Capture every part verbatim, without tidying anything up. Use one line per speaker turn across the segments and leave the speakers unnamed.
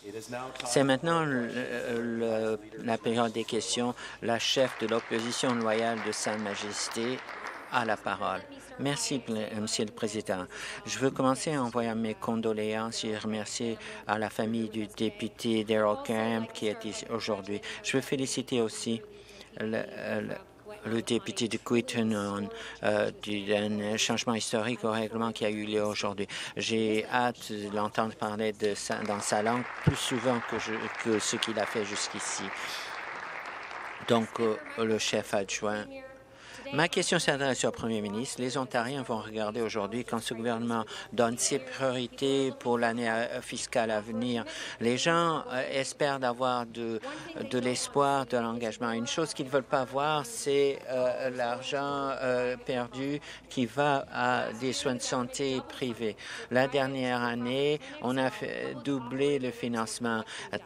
C'est maintenant le, le, la période des questions. La chef de l'opposition loyale de Sa Majesté a la parole. Merci, Monsieur le Président. Je veux commencer en envoyant mes condoléances et remercier à la famille du député Daryl Camp qui est ici aujourd'hui. Je veux féliciter aussi le, le le député de Quitton euh, d'un changement historique au règlement qui a eu lieu aujourd'hui. J'ai hâte de l'entendre parler de sa, dans sa langue plus souvent que, je, que ce qu'il a fait jusqu'ici. Donc, euh, le chef adjoint. Ma question s'adresse au Premier ministre. Les Ontariens vont regarder aujourd'hui quand ce gouvernement donne ses priorités pour l'année fiscale à venir. Les gens euh, espèrent d'avoir de, de l'espoir, de l'engagement. Une chose qu'ils ne veulent pas voir, c'est euh, l'argent euh, perdu qui va à des soins de santé privés. La dernière année, on a fait doubler le financement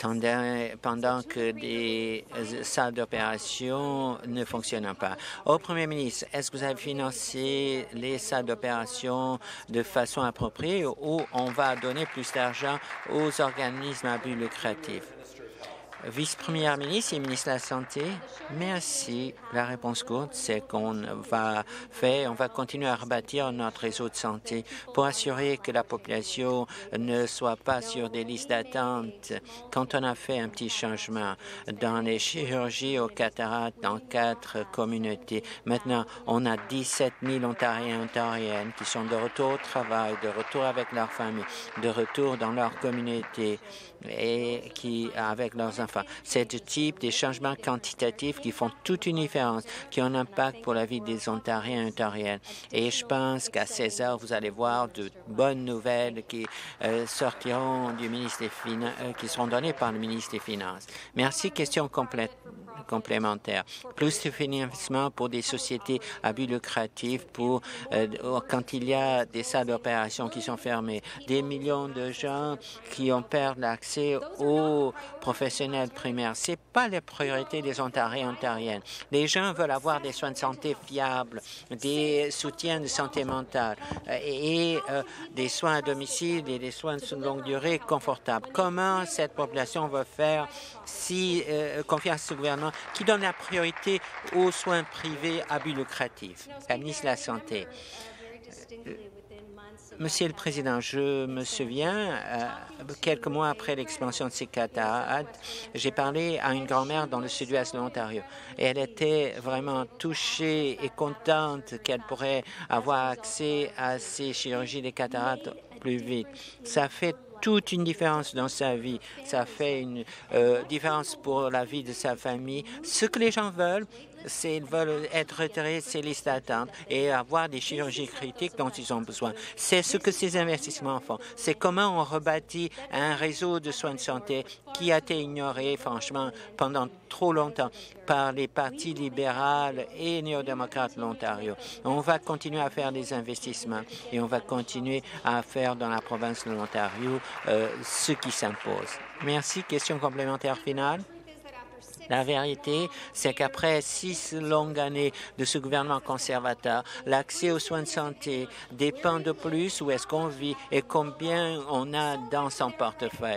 pendant que des salles d'opération ne fonctionnent pas. Au Premier ministre, est-ce que vous avez financé les salles d'opération de façon appropriée ou on va donner plus d'argent aux organismes à but lucratif? Vice-première ministre et ministre de la Santé, merci. La réponse courte, c'est qu'on va faire, on va continuer à rebâtir notre réseau de santé pour assurer que la population ne soit pas sur des listes d'attente. Quand on a fait un petit changement dans les chirurgies aux cataractes dans quatre communautés, maintenant, on a dix-sept mille Ontariens et Ontariennes qui sont de retour au travail, de retour avec leur famille, de retour dans leur communauté et qui, avec leurs enfants. C'est le type des changements quantitatifs qui font toute une différence, qui ont un impact pour la vie des Ontariens et Ontariennes. Et je pense qu'à seize heures, vous allez voir de bonnes nouvelles qui euh, sortiront du ministre des Finances, euh, qui seront données par le ministre des Finances. Merci. Question complète. complémentaire. Plus de financement pour des sociétés à but lucratif pour euh, quand il y a des salles d'opération qui sont fermées. Des millions de gens qui ont perdu l'accès aux professionnels primaires. Ce n'est pas la priorité des Ontariens et Ontariennes. Les gens veulent avoir des soins de santé fiables, des soutiens de santé mentale euh, et euh, des soins à domicile et des soins de longue durée confortables. Comment cette population va faire si euh, confiance à ce gouvernement qui donne la priorité aux soins privés à but lucratif? La ministre de la Santé. Monsieur le Président, je me souviens, euh, quelques mois après l'expansion de ces cataractes, j'ai parlé à une grand-mère dans le sud-ouest de l'Ontario et elle était vraiment touchée et contente qu'elle pourrait avoir accès à ces chirurgies des cataractes plus vite. Ça fait toute une différence dans sa vie. Ça fait une euh, différence pour la vie de sa famille. Ce que les gens veulent, c'est qu'ils veulent être retirés de ces listes d'attente et avoir des chirurgies critiques dont ils ont besoin. C'est ce que ces investissements font. C'est comment on rebâtit un réseau de soins de santé qui a été ignoré, franchement, pendant trop longtemps par les partis libéraux et néo-démocrates de l'Ontario. On va continuer à faire des investissements et on va continuer à faire dans la province de l'Ontario euh, ce qui s'impose. Merci. Question complémentaire finale. La vérité, c'est qu'après six longues années de ce gouvernement conservateur, l'accès aux soins de santé dépend de plus où est-ce qu'on vit et combien on a dans son portefeuille.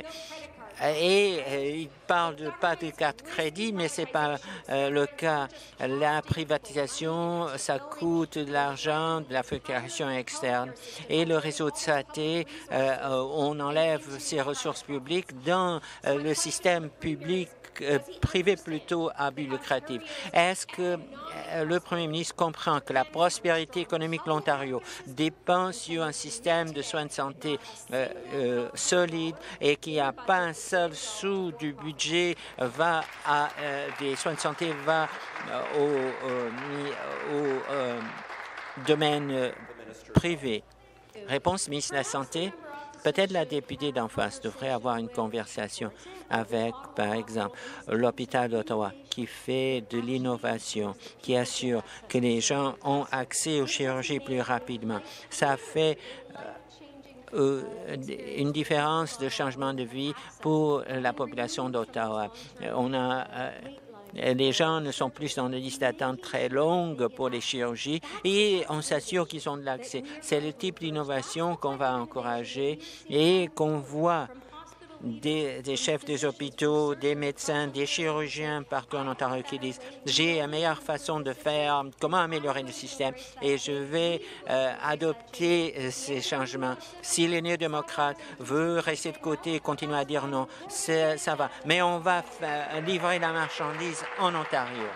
Et euh, il parle de, pas de carte crédit, mais c'est pas euh, le cas. La privatisation, ça coûte de l'argent, de la facturation externe. Et le réseau de santé, euh, on enlève ses ressources publiques dans euh, le système public euh, privé plutôt à but lucratif. Est-ce que euh, le Premier ministre comprend que la prospérité économique de l'Ontario dépend sur un système de soins de santé euh, euh, solide et qu'il n'y a pas un seul sou du budget va à euh, des soins de santé va euh, au, euh, au euh, domaine euh, privé? Réponse, ministre de la Santé. Peut-être la députée d'en face devrait avoir une conversation avec, par exemple, l'hôpital d'Ottawa qui fait de l'innovation, qui assure que les gens ont accès aux chirurgies plus rapidement. Ça fait euh, une différence de changement de vie pour la population d'Ottawa. On a euh, les gens ne sont plus dans des listes d'attente très longues pour les chirurgies et on s'assure qu'ils ont de l'accès. C'est le type d'innovation qu'on va encourager et qu'on voit des, des chefs des hôpitaux, des médecins, des chirurgiens partout en Ontario qui disent « j'ai la meilleure façon de faire, comment améliorer le système et je vais euh, adopter euh, ces changements. » Si les néo-démocrates veulent rester de côté et continuer à dire non, ça va. Mais on va livrer la marchandise en Ontario.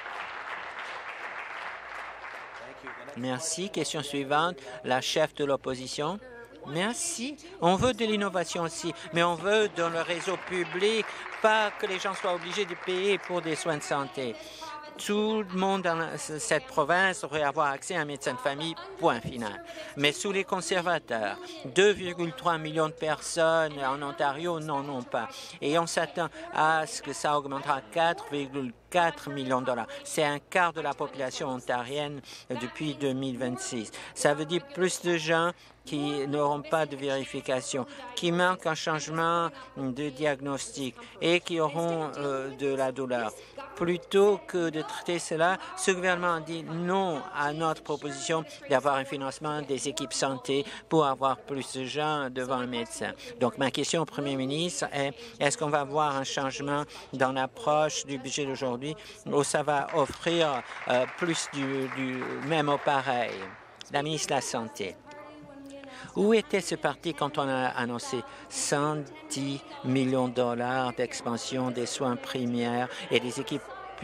Merci. Question suivante, la chef de l'opposition. Merci. On veut de l'innovation aussi, mais on veut dans le réseau public, pas que les gens soient obligés de payer pour des soins de santé. Tout le monde dans cette province devrait avoir accès à un médecin de famille, point final. Mais sous les conservateurs, deux virgule trois millions de personnes en Ontario n'en ont pas. Et on s'attend à ce que ça augmentera à quatre virgule quatre millions de dollars. C'est un quart de la population ontarienne depuis deux mille vingt-six. Ça veut dire plus de gens qui n'auront pas de vérification, qui manquent un changement de diagnostic et qui auront euh, de la douleur. Plutôt que de traiter cela, ce gouvernement a dit non à notre proposition d'avoir un financement des équipes santé pour avoir plus de gens devant le médecin. Donc, ma question au Premier ministre est, est-ce qu'on va avoir un changement dans l'approche du budget d'aujourd'hui où ça va offrir euh, plus du, du même au pareil? La ministre de la Santé. Où était ce parti quand on a annoncé cent dix millions de dollars d'expansion des soins primaires et des équipes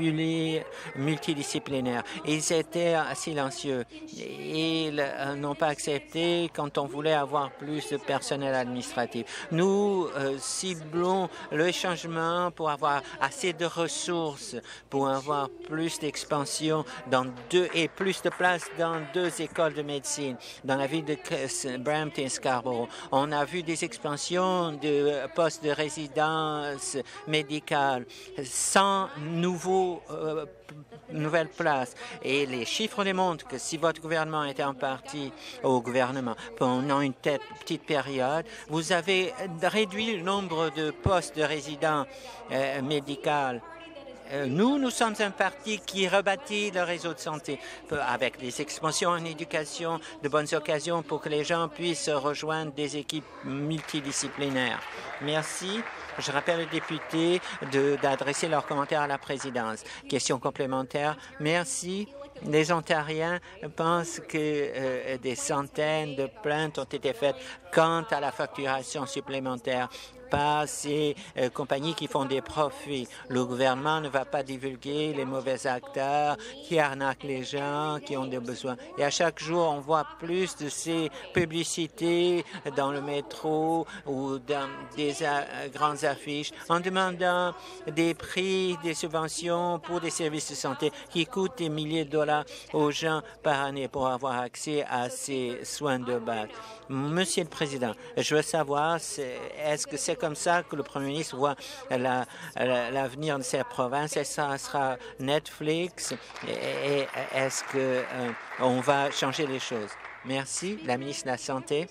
multidisciplinaires? Ils étaient silencieux. Ils n'ont pas accepté quand on voulait avoir plus de personnel administratif. Nous euh, ciblons le changement pour avoir assez de ressources, pour avoir plus d'expansion dans deux et plus de places dans deux écoles de médecine, dans la ville de Brampton et Scarborough. On a vu des expansions de postes de résidence médicale, cent nouveaux Euh, nouvelles places. Et les chiffres démontrent que si votre gouvernement était en partie au gouvernement pendant une tête, petite période, vous avez réduit le nombre de postes de résidents euh, médicaux. Euh, nous, nous sommes un parti qui rebâtit le réseau de santé avec des expansions en éducation, de bonnes occasions pour que les gens puissent rejoindre des équipes multidisciplinaires. Merci. Je rappelle aux députés d'adresser leurs commentaires à la présidence. Question complémentaire. Merci. Les Ontariens pensent que euh, des centaines de plaintes ont été faites quant à la facturation supplémentaire par ces euh, compagnies qui font des profits. Le gouvernement ne va pas divulguer les mauvais acteurs qui arnaquent les gens qui ont des besoins. Et à chaque jour, on voit plus de ces publicités dans le métro ou dans des euh, grandes affiches en demandant des prix, des subventions pour des services de santé qui coûtent des milliers de dollars aux gens par année pour avoir accès à ces soins de base. Monsieur le Président, je veux savoir, est-ce que c'est comme ça que le Premier ministre voit l'avenir la, de cette province? Est-ce que ça sera Netflix? Et, et est-ce qu'on euh, va changer les choses? Merci. La ministre de la Santé.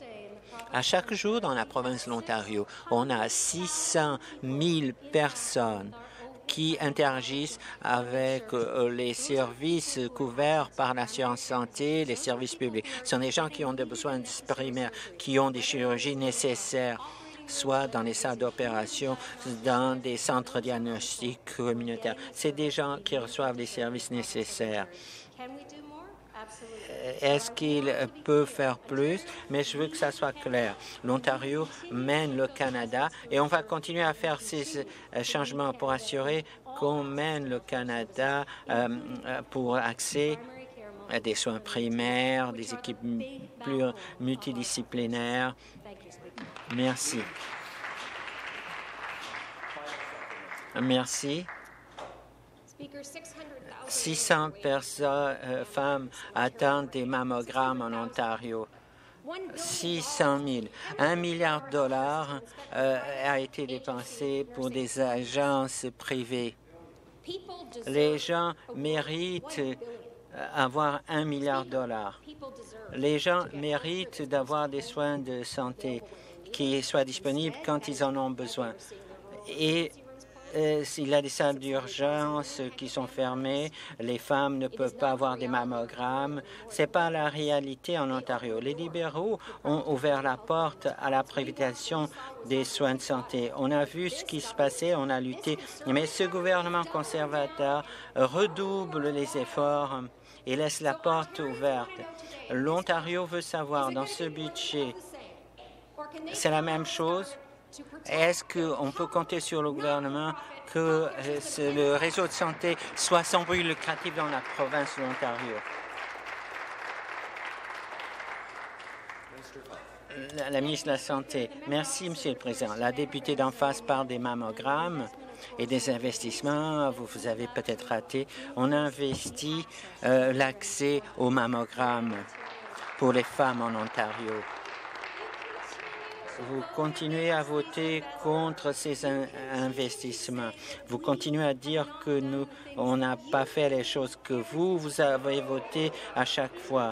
À chaque jour dans la province de l'Ontario, on a six cent mille personnes qui interagissent avec euh, les services couverts par l'assurance santé, les services publics. Ce sont des gens qui ont des besoins primaires, qui ont des chirurgies nécessaires, soit dans les salles d'opération, dans des centres diagnostiques communautaires. C'est des gens qui reçoivent les services nécessaires. Est-ce qu'il peut faire plus? Mais je veux que ça soit clair. L'Ontario mène le Canada et on va continuer à faire ces changements pour assurer qu'on mène le Canada euh, pour accès à des soins primaires, des équipes plus multidisciplinaires. Merci. Merci. six cents personnes, euh, femmes attendent des mammogrammes en Ontario. six cent mille. Un milliard de dollars euh, a été dépensé pour des agences privées. Les gens méritent avoir un milliard de dollars. Les gens méritent d'avoir des soins de santé qui soient disponibles quand ils en ont besoin. Et Euh, il y a des salles d'urgence qui sont fermées. Les femmes ne peuvent pas avoir des mammogrammes. Ce n'est pas la réalité en Ontario. Les libéraux ont ouvert la porte à la privatisation des soins de santé. On a vu ce qui se passait, on a lutté. Mais ce gouvernement conservateur redouble les efforts et laisse la porte ouverte. L'Ontario veut savoir, dans ce budget, c'est la même chose? Est-ce qu'on peut compter sur le gouvernement que euh, le réseau de santé soit sans bruit lucratif dans la province de l'Ontario? La, la ministre de la Santé. Merci, Monsieur le Président. La députée d'en face parle des mammogrammes et des investissements. Vous, vous avez peut-être raté. On a investi euh, l'accès aux mammogrammes pour les femmes en Ontario. Vous continuez à voter contre ces in investissements. Vous continuez à dire que nous, on n'a pas fait les choses que vous, vous avez voté à chaque fois.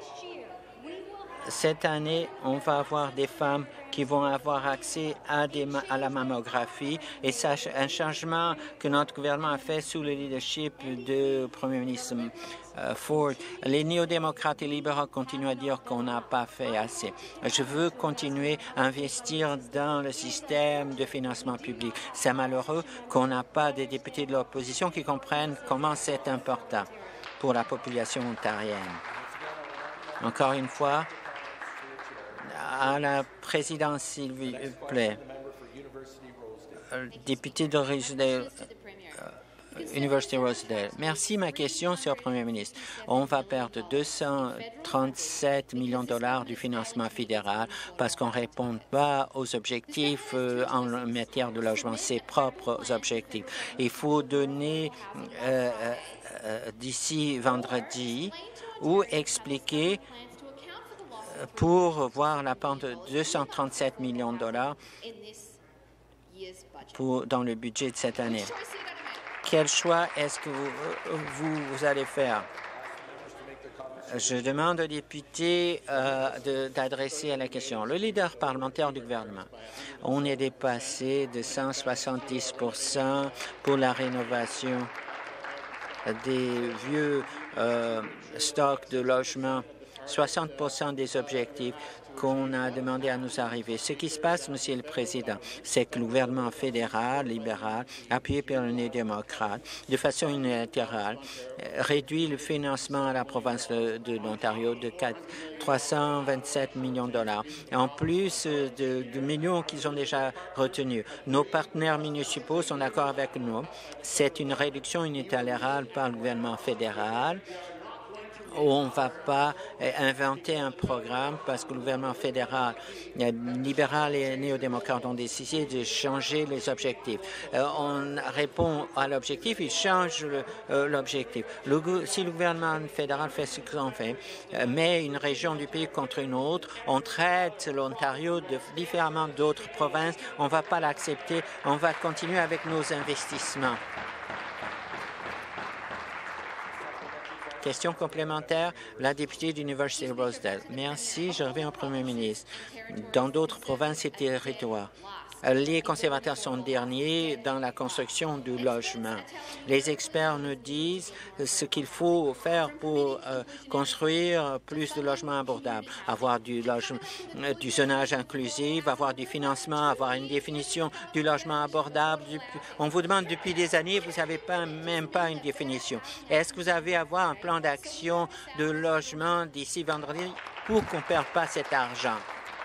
Cette année, on va avoir des femmes qui vont avoir accès à, des, à la mammographie et c'est un changement que notre gouvernement a fait sous le leadership du Premier ministre euh, Ford. Les néo-démocrates et libéraux continuent à dire qu'on n'a pas fait assez. Je veux continuer à investir dans le système de financement public. C'est malheureux qu'on n'a pas des députés de l'opposition qui comprennent comment c'est important pour la population ontarienne. Encore une fois, à la présidence, s'il vous plaît. Député de Rosedale, euh, Université Rosedale. Merci. Ma question, sur le Premier ministre. On va perdre deux cent trente-sept millions de dollars du financement fédéral parce qu'on ne répond pas aux objectifs euh, en matière de logement, ses propres objectifs. Il faut donner euh, euh, d'ici vendredi ou expliquer pour voir la pente de deux cent trente-sept millions de dollars pour, dans le budget de cette année. Quel choix est-ce que vous, vous, vous allez faire? Je demande aux députés euh, d'adresser à la question. Le leader parlementaire du gouvernement, on est dépassé de cent soixante-dix pour cent pour la rénovation des vieux euh, stocks de logements. soixante pour cent des objectifs qu'on a demandé à nous arriver. Ce qui se passe, Monsieur le Président, c'est que le gouvernement fédéral, libéral, appuyé par les démocrates, de façon unilatérale, réduit le financement à la province de, de l'Ontario de trois cent vingt-sept millions de dollars. En plus de, de millions qu'ils ont déjà retenus. Nos partenaires municipaux sont d'accord avec nous. C'est une réduction unilatérale par le gouvernement fédéral. On ne va pas inventer un programme parce que le gouvernement fédéral, libéral et néo-démocrate ont décidé de changer les objectifs. Euh, on répond à l'objectif, il change l'objectif. Euh, si le gouvernement fédéral fait ce qu'on fait, euh, met une région du pays contre une autre, on traite l'Ontario différemment d'autres provinces, on ne va pas l'accepter, on va continuer avec nos investissements. Question complémentaire, la députée de l'Université de Rosedale. Merci. Je reviens au Premier ministre. Dans d'autres provinces et territoires, les conservateurs sont derniers dans la construction du logement. Les experts nous disent ce qu'il faut faire pour euh, construire plus de logements abordables, avoir du, logement, euh, du zonage inclusif, avoir du financement, avoir une définition du logement abordable. On vous demande depuis des années, vous n'avez pas, même pas une définition. Est-ce que vous avez à avoir un plan d'action de logement d'ici vendredi pour qu'on ne perde pas cet argent?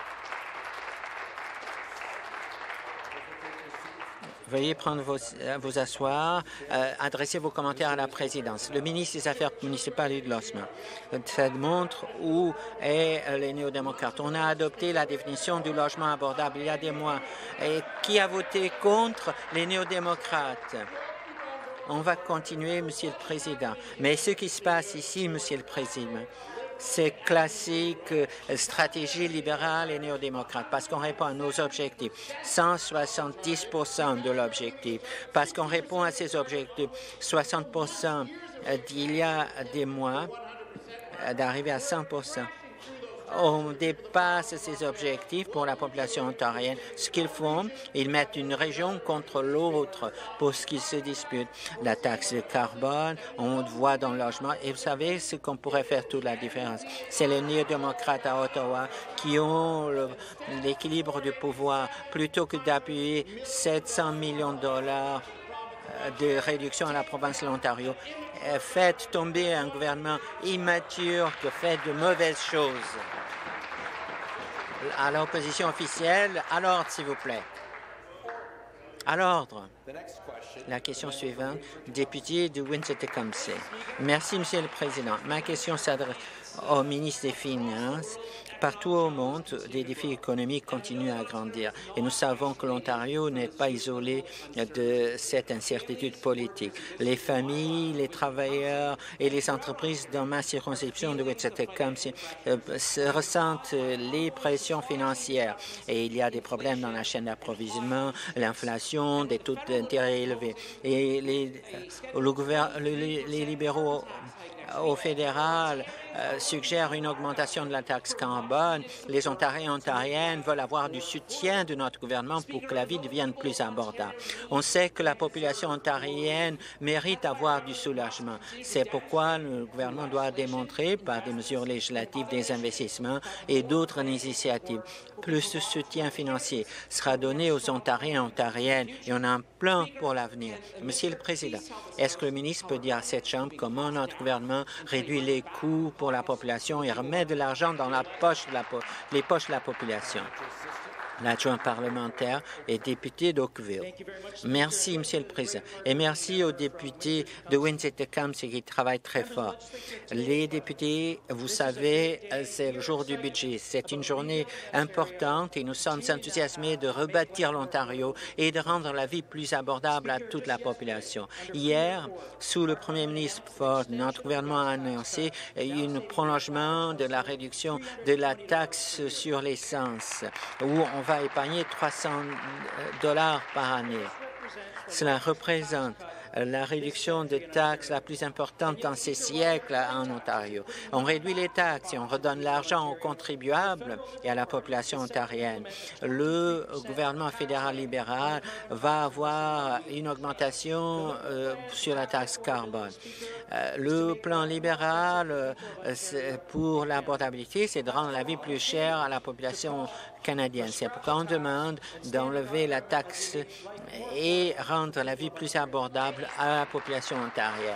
Veuillez prendre vos, vos asseoir, euh, adresser vos commentaires à la présidence. Le ministre des Affaires municipales et de logement. Ça montre où est euh, les néo-démocrates. On a adopté la définition du logement abordable il y a des mois. Et qui a voté contre les néo-démocrates? On va continuer, Monsieur le Président. Mais ce qui se passe ici, Monsieur le Président, c'est classique euh, stratégie libérale et néo-démocrate, parce qu'on répond à nos objectifs, cent soixante-dix pour cent de l'objectif, parce qu'on répond à ces objectifs, soixante pour cent d'il y a des mois, d'arriver à cent pour cent. on dépasse ces objectifs pour la population ontarienne. Ce qu'ils font, ils mettent une région contre l'autre pour ce qu'ils se disputent. La taxe de carbone, on voit dans le logement. Et vous savez ce qu'on pourrait faire toute la différence? C'est les néo-démocrates à Ottawa qui ont l'équilibre du pouvoir. Plutôt que d'appuyer sept cents millions de dollars de réduction à la province de l'Ontario, faites tomber un gouvernement immature qui fait de mauvaises choses. À l'opposition officielle, à l'ordre, s'il vous plaît. À l'ordre. La question suivante, député de Windsor-Tecumseh. Merci, Monsieur le Président. Ma question s'adresse au ministre des Finances. Partout au monde, des défis économiques continuent à grandir et nous savons que l'Ontario n'est pas isolé de cette incertitude politique. Les familles, les travailleurs et les entreprises dans ma circonscription de Windsor-Tecumseh euh, ressentent les pressions financières et il y a des problèmes dans la chaîne d'approvisionnement, l'inflation, des taux d'intérêt élevés. Et les, le gouver les, les libéraux au fédéral euh, suggère une augmentation de la taxe carbone. Les Ontariens et Ontariennes veulent avoir du soutien de notre gouvernement pour que la vie devienne plus abordable. On sait que la population ontarienne mérite avoir du soulagement. C'est pourquoi le gouvernement doit démontrer par des mesures législatives, des investissements et d'autres initiatives. Plus de soutien financier sera donné aux Ontariens et Ontariennes et on a un plan pour l'avenir. Monsieur le Président, est-ce que le ministre peut dire à cette Chambre comment notre gouvernement réduit les coûts pour la population et remet de l'argent dans la poche de la po les poches de la population? L'adjoint parlementaire et député d'Oakville. Merci, Monsieur le Président, et merci aux députés de Windsor-Tecumseh qui travaillent très fort. Les députés, vous savez, c'est le jour du budget. C'est une journée importante et nous sommes enthousiasmés de rebâtir l'Ontario et de rendre la vie plus abordable à toute la population. Hier, sous le premier ministre Ford, notre gouvernement a annoncé un prolongement de la réduction de la taxe sur l'essence, où on va épargner trois cents dollars par année. Cela représente la réduction de taxes la plus importante dans ces siècles en Ontario. On réduit les taxes et on redonne l'argent aux contribuables et à la population ontarienne. Le gouvernement fédéral libéral va avoir une augmentation euh, sur la taxe carbone. Euh, le plan libéral euh, pour l'abordabilité, c'est de rendre la vie plus chère à la population canadienne. C'est pourquoi on demande d'enlever la taxe et rendre la vie plus abordable à la population ontarienne.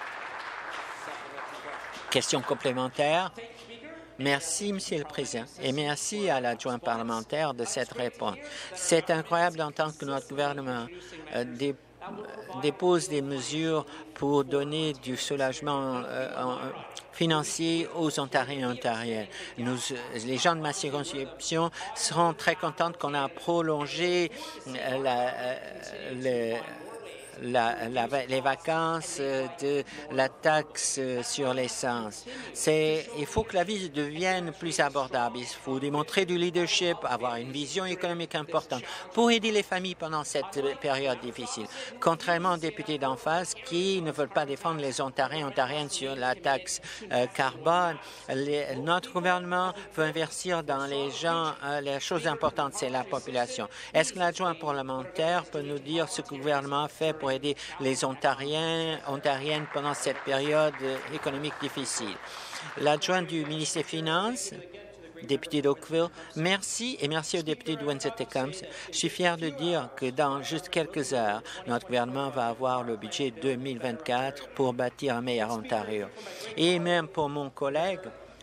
Question complémentaire. Merci, Monsieur le Président, et merci à l'adjoint parlementaire de cette réponse. C'est incroyable d'entendre que notre gouvernement euh, dé dépose des mesures pour donner du soulagement euh, en, financier aux Ontariens et Ontariennes. Nous, les gens de ma circonscription seront très contents qu'on a prolongé euh, la, euh, le, La, la, les vacances de la taxe sur l'essence. Il faut que la vie devienne plus abordable. Il faut démontrer du leadership, avoir une vision économique importante pour aider les familles pendant cette période difficile. Contrairement aux députés d'en face qui ne veulent pas défendre les Ontariens et Ontariennes sur la taxe euh, carbone, les, notre gouvernement veut investir dans les gens. Euh, la chose importante, c'est la population. Est-ce que l'adjoint parlementaire peut nous dire ce que le gouvernement fait pour aider les Ontariens, Ontariennes pendant cette période économique difficile? L'adjoint du ministre des Finances, député d'Oakville, merci et merci aux députés de Windsor-Tecumseh. Je suis fier de dire que dans juste quelques heures, notre gouvernement va avoir le budget deux mille vingt-quatre pour bâtir un meilleur Ontario. Et même pour mon collègue,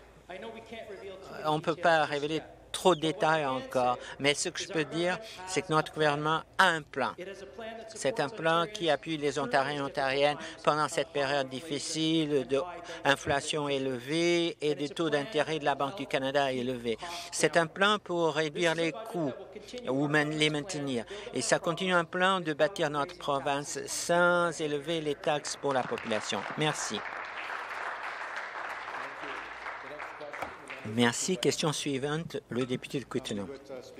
on ne peut pas révéler trop de détails encore, mais ce que je peux dire, c'est que notre gouvernement a un plan. C'est un plan qui appuie les Ontariens et Ontariennes pendant cette période difficile d'inflation élevée et des taux d'intérêt de la Banque du Canada élevés. C'est un plan pour réduire les coûts ou les maintenir. Et ça continue un plan de bâtir notre province sans élever les taxes pour la population. Merci. Merci. Question suivante, le député de Kittino.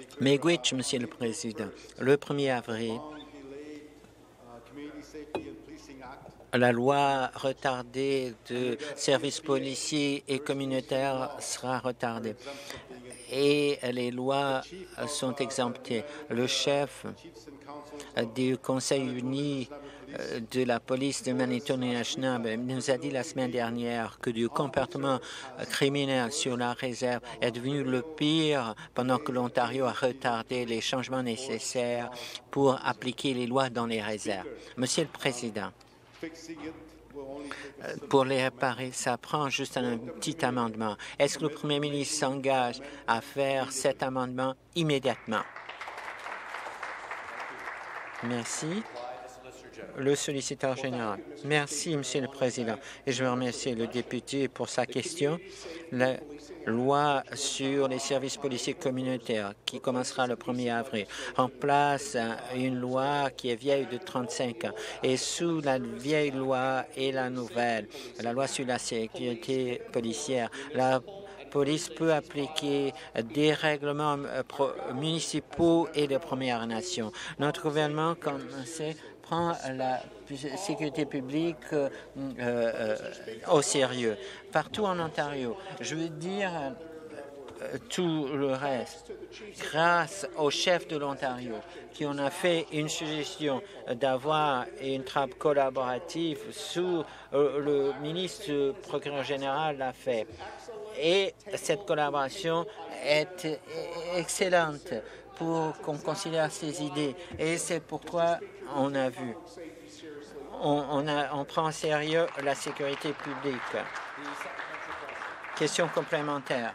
Miigwech, Monsieur le Président. Le premier avril, la loi retardée de services policiers et communautaires sera retardée et les lois sont exemptées. Le chef du Conseil uni de la police de Manitoulin-Ashnabe nous a dit la semaine dernière que du comportement criminel sur la réserve est devenu le pire pendant que l'Ontario a retardé les changements nécessaires pour appliquer les lois dans les réserves. Monsieur le Président, pour les réparer, ça prend juste un petit amendement. Est-ce que le Premier ministre s'engage à faire cet amendement immédiatement? Merci. Le solliciteur général. Merci, Monsieur le Président. Et je veux remercier le député pour sa question. La loi sur les services policiers communautaires, qui commencera le premier avril, remplace une loi qui est vieille de trente-cinq ans. Et sous la vieille loi et la nouvelle, la loi sur la sécurité policière, la police peut appliquer des règlements municipaux et de Première Nation. Notre gouvernement, comme on sait, prend la sécurité publique euh, euh, au sérieux. Partout en Ontario, je veux dire euh, tout le reste, grâce au chef de l'Ontario, qui en a fait une suggestion d'avoir une trappe collaborative sous euh, le ministre le procureur général l'a fait. Et cette collaboration est excellente pour qu'on considère ces idées. Et c'est pourquoi on a vu, on, on, a, on prend en sérieux la sécurité publique. Question complémentaire.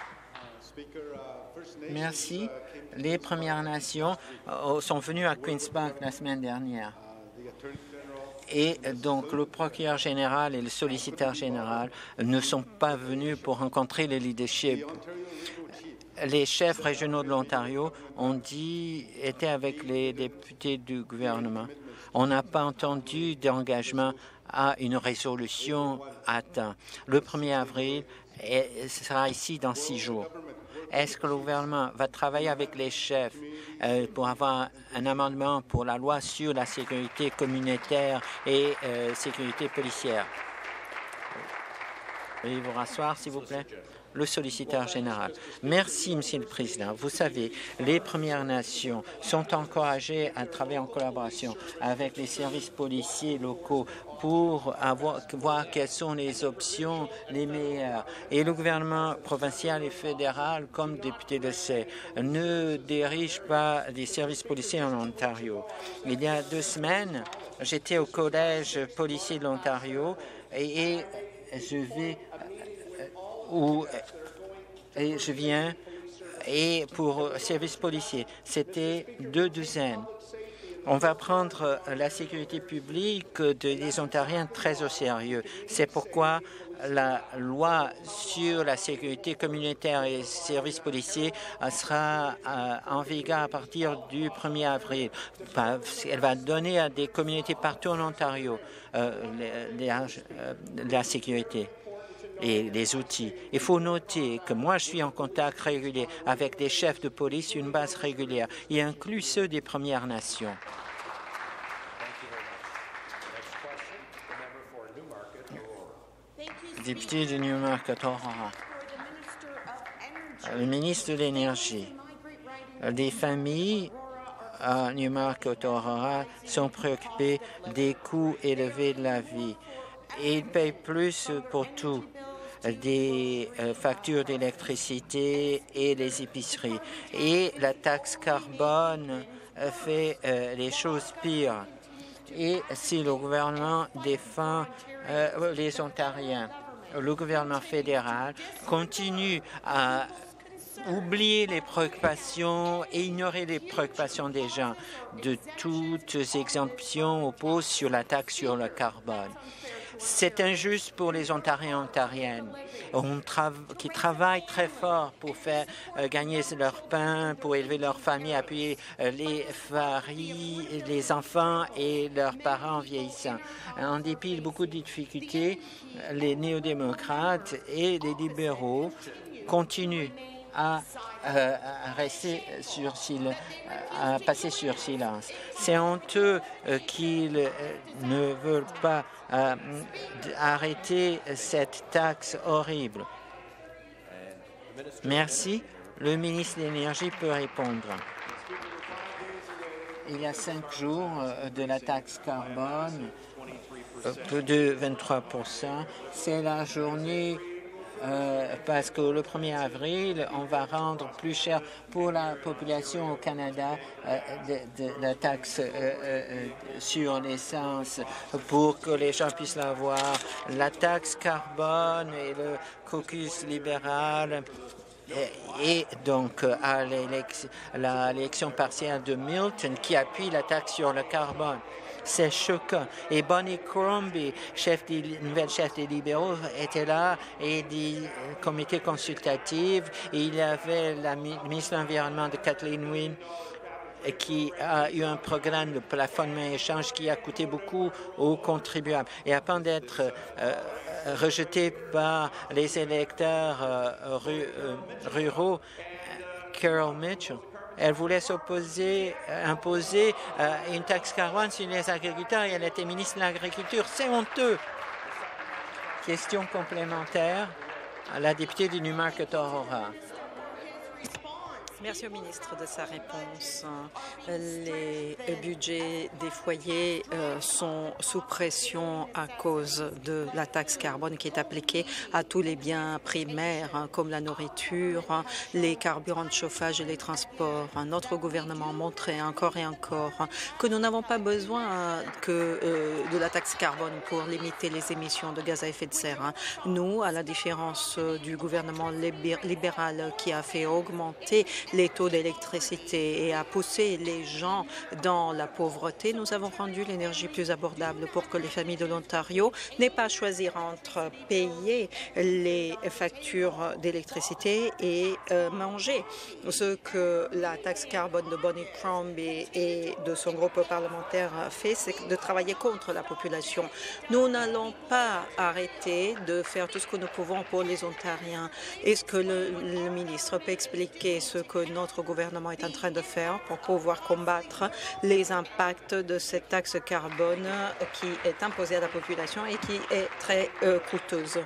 Merci. Les Premières Nations sont venues à Queen's Park la semaine dernière. Et donc, le procureur général et le solliciteur général ne sont pas venus pour rencontrer le leadership. Les chefs régionaux de l'Ontario ont dit, étaient avec les députés du gouvernement. On n'a pas entendu d'engagement à une résolution à temps. Le premier avril est, sera ici dans six jours. Est-ce que le gouvernement va travailler avec les chefs euh, pour avoir un amendement pour la loi sur la sécurité communautaire et euh, sécurité policière? Veuillez vous rasseoir, s'il vous plaît. Le solliciteur général. Merci, Monsieur le Président. Vous savez, les Premières Nations sont encouragées à travailler en collaboration avec les services policiers locaux pour avoir, voir quelles sont les options les meilleures. Et le gouvernement provincial et fédéral, comme député le sait, ne dirige pas les services policiers en Ontario. Il y a deux semaines, j'étais au Collège policier de l'Ontario et, et je vais où et je viens et pour service policier, c'était deux douzaines. On va prendre la sécurité publique des Ontariens très au sérieux. C'est pourquoi la loi sur la sécurité communautaire et services policiers sera en vigueur à partir du premier avril. Elle va donner à des communautés partout en Ontario euh, les, les, la sécurité et les outils. Il faut noter que moi, je suis en contact régulier avec des chefs de police, une base régulière, y inclut ceux des Premières Nations. Député de Newmarket-Aurora. Le ministre de l'Énergie. Les familles à Newmarket-Aurora sont préoccupées des coûts élevés de la vie. Et ils payent plus pour tout, des euh, factures d'électricité et des épiceries. Et la taxe carbone euh, fait euh, les choses pires. Et si le gouvernement défend euh, les Ontariens, le gouvernement fédéral continue à oublier les préoccupations et ignorer les préoccupations des gens. De toutes exemptions opposent sur la taxe sur le carbone. C'est injuste pour les Ontariens et Ontariennes on tra qui travaillent très fort pour faire euh, gagner leur pain, pour élever leur famille, appuyer euh, les familles, les enfants et leurs parents vieillissants. En dépit de beaucoup de difficultés, les néo-démocrates et les libéraux continuent à, euh, à rester sur silence, à passer sur silence. C'est honteux euh, qu'ils euh, ne veulent pas euh, arrêter cette taxe horrible. Merci. Le ministre de l'Énergie peut répondre. Il y a cinq jours euh, de la taxe carbone, euh, de vingt-trois pour cent. C'est la journée euh, parce que le premier avril, on va rendre plus cher pour la population au Canada euh, de, de la taxe euh, euh, sur l'essence pour que les gens puissent l'avoir. La taxe carbone et le caucus libéral et donc à l'élection partielle de Milton qui appuie la taxe sur le carbone. C'est choquant. Et Bonnie Crombie, chef des, nouvelle chef des libéraux, était là et du comité consultatif. Et il y avait la ministre de l'Environnement de Kathleen Wynne qui a eu un programme de plafonnement et échange qui a coûté beaucoup aux contribuables. Et avant d'être euh, rejeté par les électeurs euh, ru, euh, ruraux, Carol Mitchell, elle voulait s'opposer, euh, imposer euh, une taxe carbone sur les agriculteurs et elle était ministre de l'Agriculture. C'est honteux. Question complémentaire à la députée du Newmarket-Aurora.
Merci au ministre de sa réponse. Les budgets des foyers euh, sont sous pression à cause de la taxe carbone qui est appliquée à tous les biens primaires hein, comme la nourriture, hein, les carburants de chauffage et les transports. Notre gouvernement a montré encore et encore hein, que nous n'avons pas besoin hein, que, euh, de la taxe carbone pour limiter les émissions de gaz à effet de serre. Hein. Nous, à la différence du gouvernement libéral qui a fait augmenter les taux d'électricité et à pousser les gens dans la pauvreté, nous avons rendu l'énergie plus abordable pour que les familles de l'Ontario n'aient pas à choisir entre payer les factures d'électricité et euh, manger. Ce que la taxe carbone de Bonnie Crombie et de son groupe parlementaire a fait, c'est de travailler contre la population. Nous n'allons pas arrêter de faire tout ce que nous pouvons pour les Ontariens. Est-ce que le, le ministre peut expliquer ce que notre gouvernement est en train de faire pour pouvoir combattre les impacts de cette taxe carbone qui est imposée à la population et qui est très euh, coûteuse?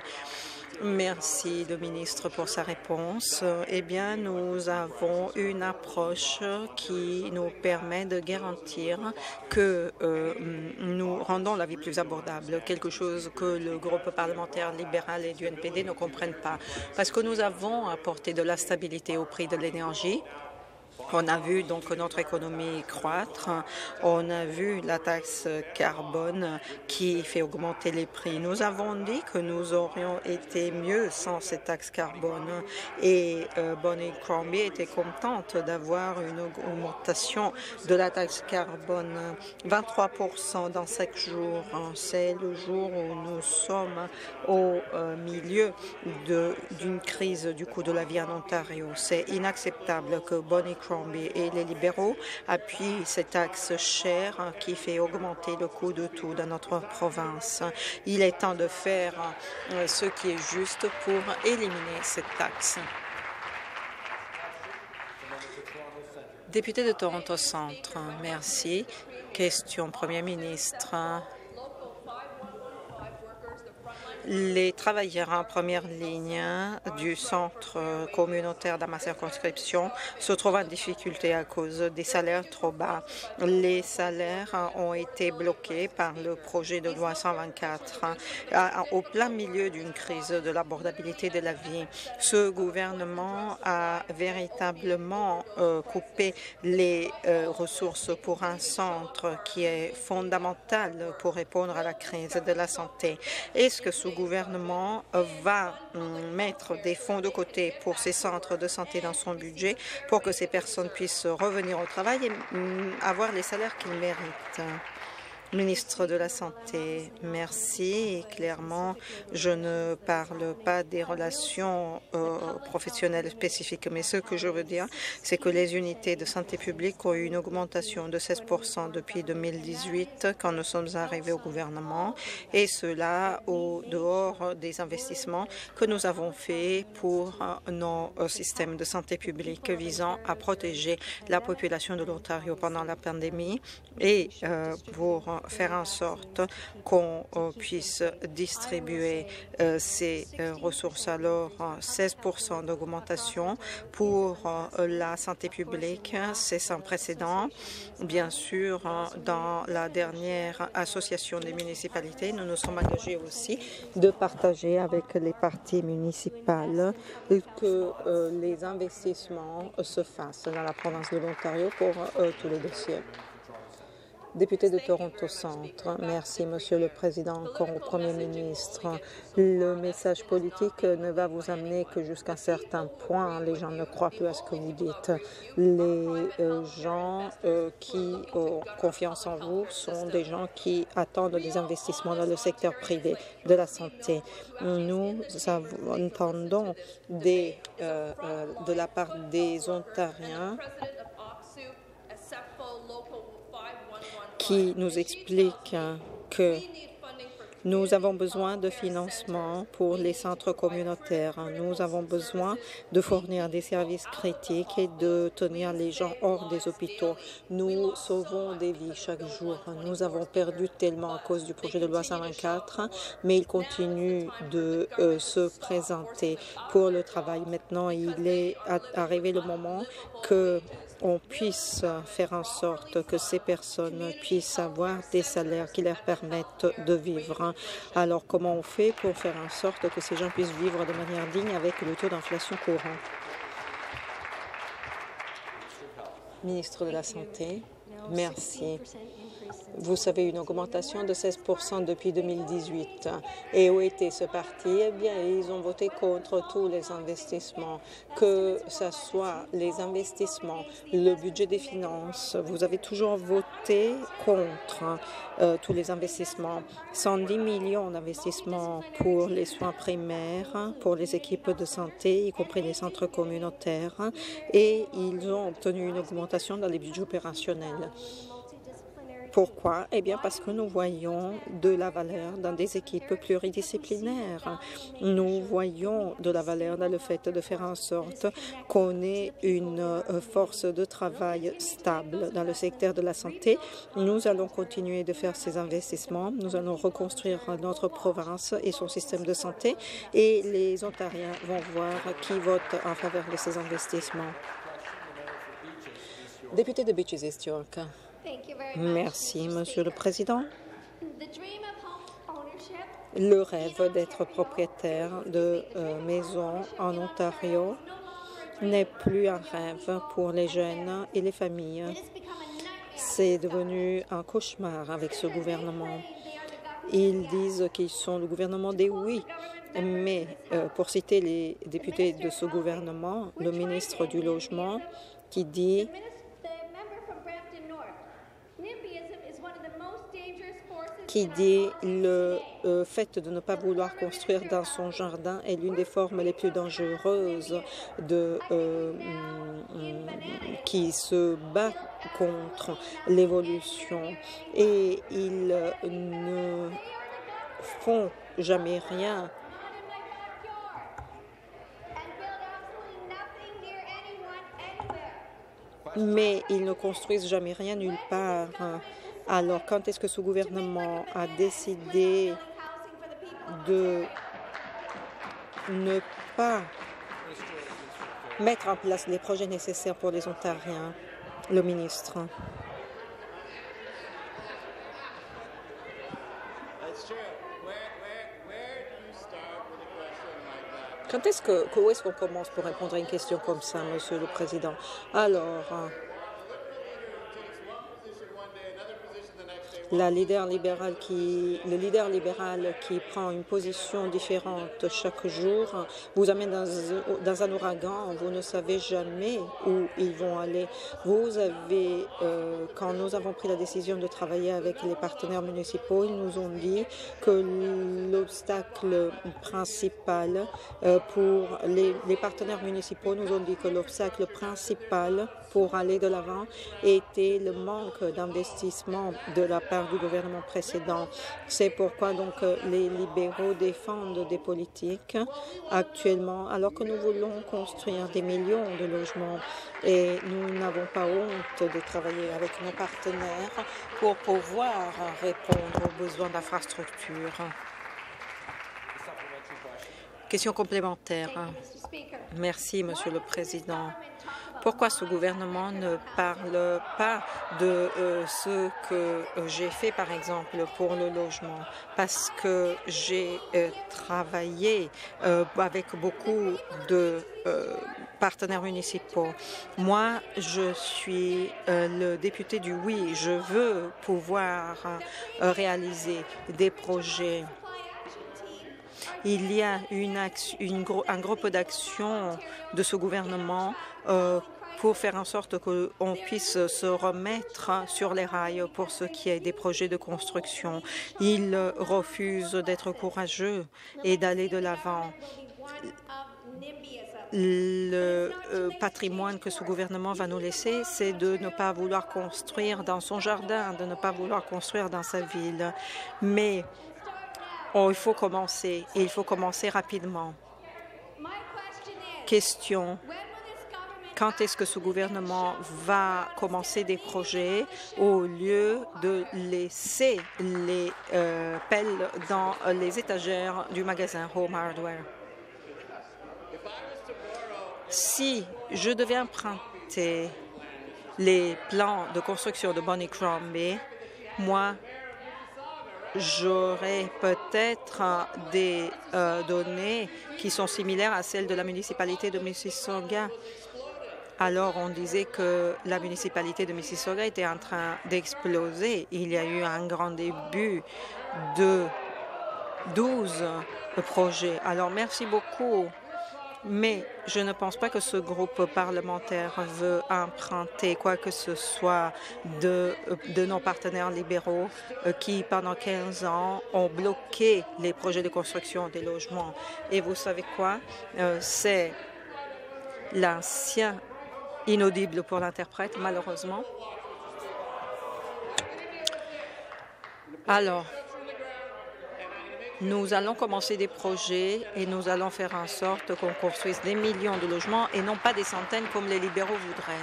Merci, le ministre, pour sa réponse. Eh bien, nous avons une approche qui nous permet de garantir que euh, nous rendons la vie plus abordable, quelque chose que le groupe parlementaire libéral et du N P D ne comprennent pas, parce que nous avons apporté de la stabilité au prix de l'énergie. On a vu donc notre économie croître. On a vu la taxe carbone qui fait augmenter les prix. Nous avons dit que nous aurions été mieux sans cette taxe carbone. Et euh, Bonnie Crombie était contente d'avoir une augmentation de la taxe carbone. vingt-trois pour cent dans cinq jours. C'est le jour où nous sommes au euh, milieu d'une crise du coût de la vie en Ontario. C'est inacceptable que Bonnie Crombie et les libéraux appuient cette taxe chère qui fait augmenter le coût de tout dans notre province. Il est temps de faire ce qui est juste pour éliminer cette taxe. Député de Toronto Centre, merci. Question Premier ministre. Les travailleurs en première ligne du centre communautaire dans ma circonscription se trouvent en difficulté à cause des salaires trop bas. Les salaires ont été bloqués par le projet de loi cent vingt-quatre au plein milieu d'une crise de l'abordabilité de la vie. Ce gouvernement a véritablement euh, coupé les euh, ressources pour un centre qui est fondamental pour répondre à la crise de la santé. Est-ce que ce gouvernement va mettre des fonds de côté pour ces centres de santé dans son budget pour que ces personnes puissent revenir au travail et avoir les salaires qu'ils méritent? Ministre de la Santé, merci. Et clairement, je ne parle pas des relations euh, professionnelles spécifiques, mais ce que je veux dire, c'est que les unités de santé publique ont eu une augmentation de seize pour cent depuis deux mille dix-huit, quand nous sommes arrivés au gouvernement, et cela au dehors des investissements que nous avons faits pour euh, nos euh, systèmes de santé publique visant à protéger la population de l'Ontario pendant la pandémie et euh, pour faire en sorte qu'on euh, puisse distribuer euh, ces euh, ressources. Alors, seize pour cent d'augmentation pour euh, la santé publique, c'est sans précédent. Bien sûr, dans la dernière association des municipalités, nous nous sommes engagés aussi de partager avec les parties municipales que euh, les investissements se fassent dans la province de l'Ontario pour euh, tous les dossiers. Député de Toronto Centre, merci Monsieur le Président, encore au Premier ministre. Le message politique ne va vous amener que jusqu'à un certain point. Les gens ne croient plus à ce que vous dites. Les euh, gens euh, qui ont confiance en vous sont des gens qui attendent des investissements dans le secteur privé de la santé. Nous entendons des, euh, euh, de la part des Ontariens qui nous explique que nous avons besoin de financement pour les centres communautaires. Nous avons besoin de fournir des services critiques et de tenir les gens hors des hôpitaux. Nous sauvons des vies chaque jour. Nous avons perdu tellement à cause du projet de loi cent vingt-quatre, mais il continue de euh, se présenter pour le travail. Maintenant, il est arrivé le moment que on puisse faire en sorte que ces personnes puissent avoir des salaires qui leur permettent de vivre. Alors, comment on fait pour faire en sorte que ces gens puissent vivre de manière digne avec le taux d'inflation courant? Ministre de la Santé, merci. Vous savez, une augmentation de seize pour cent depuis deux mille dix-huit. Et où était ce parti? Eh bien, ils ont voté contre tous les investissements, que ce soit les investissements, le budget des finances. Vous avez toujours voté contre euh, tous les investissements. cent dix millions d'investissements pour les soins primaires, pour les équipes de santé, y compris les centres communautaires. Et ils ont obtenu une augmentation dans les budgets opérationnels. Pourquoi? Eh bien, parce que nous voyons de la valeur dans des équipes pluridisciplinaires. Nous voyons de la valeur dans le fait de faire en sorte qu'on ait une force de travail stable dans le secteur de la santé. Nous allons continuer de faire ces investissements. Nous allons reconstruire notre province et son système de santé. Et les Ontariens vont voir qui vote en faveur de ces investissements. Député de Beaches East York. Merci, Monsieur le Président. Le rêve d'être propriétaire de euh, maisons en Ontario n'est plus un rêve pour les jeunes et les familles. C'est devenu un cauchemar avec ce gouvernement. Ils disent qu'ils sont le gouvernement des oui. Mais euh, pour citer les députés de ce gouvernement, le ministre du Logement qui dit qui dit le euh, fait de ne pas vouloir construire dans son jardin est l'une des formes les plus dangereuses de, euh, qui se bat contre l'évolution. Et ils ne font jamais rien. Mais ils ne construisent jamais rien nulle part. Alors, quand est-ce que ce gouvernement a décidé de ne pas mettre en place les projets nécessaires pour les Ontariens? Le ministre. Quand est-ce que, où est-ce qu'on commence pour répondre à une question comme ça, Monsieur le Président? Alors, La leader libérale qui, le leader libéral qui prend une position différente chaque jour vous amène dans, dans un ouragan. Vous ne savez jamais où ils vont aller. Vous avez, euh, quand nous avons pris la décision de travailler avec les partenaires municipaux, ils nous ont dit que l'obstacle principal euh, pour les, les partenaires municipaux nous ont dit que l'obstacle principal pour aller de l'avant était le manque d'investissement de la part du gouvernement précédent. C'est pourquoi donc les libéraux défendent des politiques actuellement, alors que nous voulons construire des millions de logements et nous n'avons pas honte de travailler avec nos partenaires pour pouvoir répondre aux besoins d'infrastructures. Question complémentaire. Merci, Monsieur le Président. Pourquoi ce gouvernement ne parle pas de euh, ce que euh, j'ai fait, par exemple, pour le logement? Parce que j'ai euh, travaillé euh, avec beaucoup de euh, partenaires municipaux. Moi, je suis euh, le député du oui. Je veux pouvoir euh, réaliser des projets. Il y a une action, une gro un groupe d'action de ce gouvernement euh, pour faire en sorte qu'on puisse se remettre sur les rails pour ce qui est des projets de construction. Il refuse d'être courageux et d'aller de l'avant. Le euh, patrimoine que ce gouvernement va nous laisser, c'est de ne pas vouloir construire dans son jardin, de ne pas vouloir construire dans sa ville. Mais oh, il faut commencer, et il faut commencer rapidement. Question. Quand est-ce que ce gouvernement va commencer des projets au lieu de laisser les euh, pelles dans les étagères du magasin Home Hardware? Si je devais emprunter les plans de construction de Bonnie Crombie, moi, j'aurais peut-être des euh, données qui sont similaires à celles de la municipalité de Mississauga. Alors, on disait que la municipalité de Mississauga était en train d'exploser. Il y a eu un grand début de douze projets. Alors, merci beaucoup. Mais je ne pense pas que ce groupe parlementaire veut emprunter quoi que ce soit de, de nos partenaires libéraux euh, qui, pendant quinze ans, ont bloqué les projets de construction des logements. Et vous savez quoi? Euh, C'est l'ancien inaudible pour l'interprète, malheureusement. Alors, nous allons commencer des projets et nous allons faire en sorte qu'on construise des millions de logements et non pas des centaines comme les libéraux voudraient.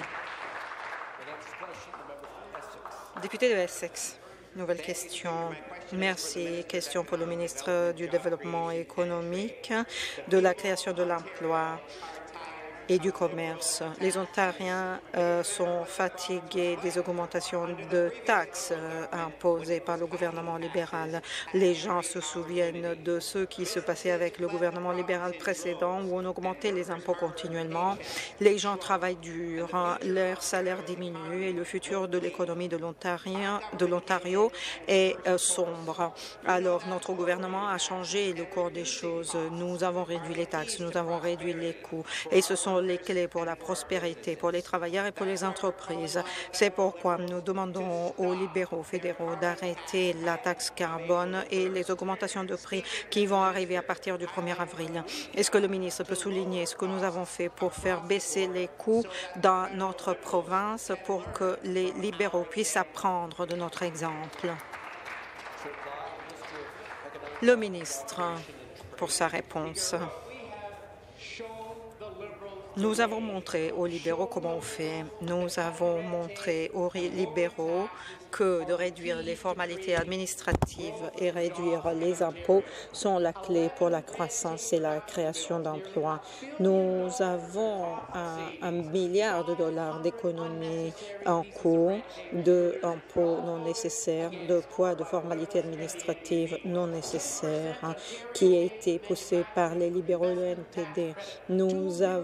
Député de Essex, nouvelle question. Merci. Question pour le ministre du Développement économique, de la création de l'emploi et du commerce. Les Ontariens euh, sont fatigués des augmentations de taxes euh, imposées par le gouvernement libéral. Les gens se souviennent de ce qui se passait avec le gouvernement libéral précédent où on augmentait les impôts continuellement. Les gens travaillent dur, hein, leur salaire diminue et le futur de l'économie de l'Ontario est euh, sombre. Alors, notre gouvernement a changé le cours des choses. Nous avons réduit les taxes, nous avons réduit les coûts et ce sont les clés pour la prospérité, pour les travailleurs et pour les entreprises. C'est pourquoi nous demandons aux libéraux fédéraux d'arrêter la taxe carbone et les augmentations de prix qui vont arriver à partir du premier avril. Est-ce que le ministre peut souligner ce que nous avons fait pour faire baisser les coûts dans notre province pour que les libéraux puissent apprendre de notre exemple? Le ministre, pour sa réponse. Nous avons montré aux libéraux comment on fait. Nous avons montré aux libéraux que de réduire les formalités administratives et réduire les impôts sont la clé pour la croissance et la création d'emplois. Nous avons un, un milliard de dollars d'économies en cours, d'impôts non nécessaires, de poids de formalités administratives non nécessaires, hein, qui a été poussé par les libéraux de N P D. Nous avons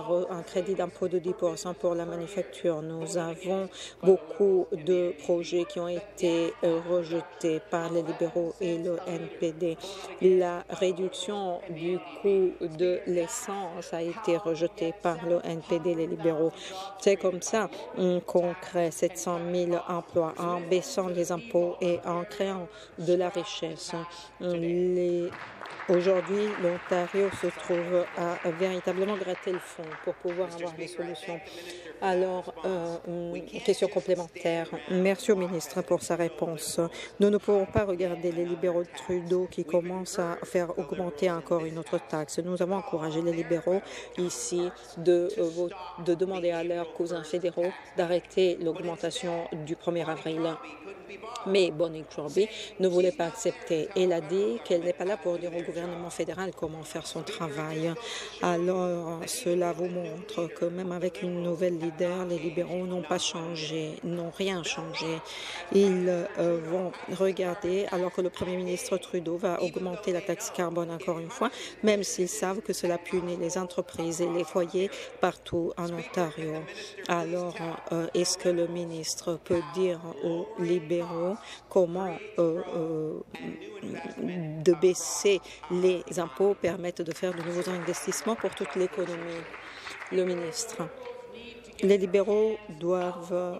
un crédit d'impôt de dix pour cent pour la manufacture. Nous avons beaucoup de projets qui ont été rejetés par les libéraux et le N P D. La réduction du coût de l'essence a été rejetée par le N P D et les libéraux. C'est comme ça qu'on crée sept cent mille emplois en baissant les impôts et en créant de la richesse. Les Aujourd'hui, l'Ontario se trouve à véritablement gratter le fond pour pouvoir avoir des solutions. Alors, euh, question complémentaire. Merci au ministre pour sa réponse. Nous ne pouvons pas regarder les libéraux de Trudeau qui commencent à faire augmenter encore une autre taxe. Nous avons encouragé les libéraux ici de, euh, de demander à leurs cousins fédéraux d'arrêter l'augmentation du premier avril. Mais Bonnie Crombie ne voulait pas accepter. Elle a dit qu'elle n'est pas là pour dire au gouvernement fédéral comment faire son travail. Alors, cela vous montre que même avec une nouvelle leader, les libéraux n'ont pas changé, n'ont rien changé. Ils euh, vont regarder, alors que le premier ministre Trudeau va augmenter la taxe carbone encore une fois, même s'ils savent que cela punit les entreprises et les foyers partout en Ontario. Alors, euh, est-ce que le ministre peut dire aux libéraux comment euh, euh, de baisser les impôts permettent de faire de nouveaux investissements pour toute l'économie? Le ministre. Les libéraux doivent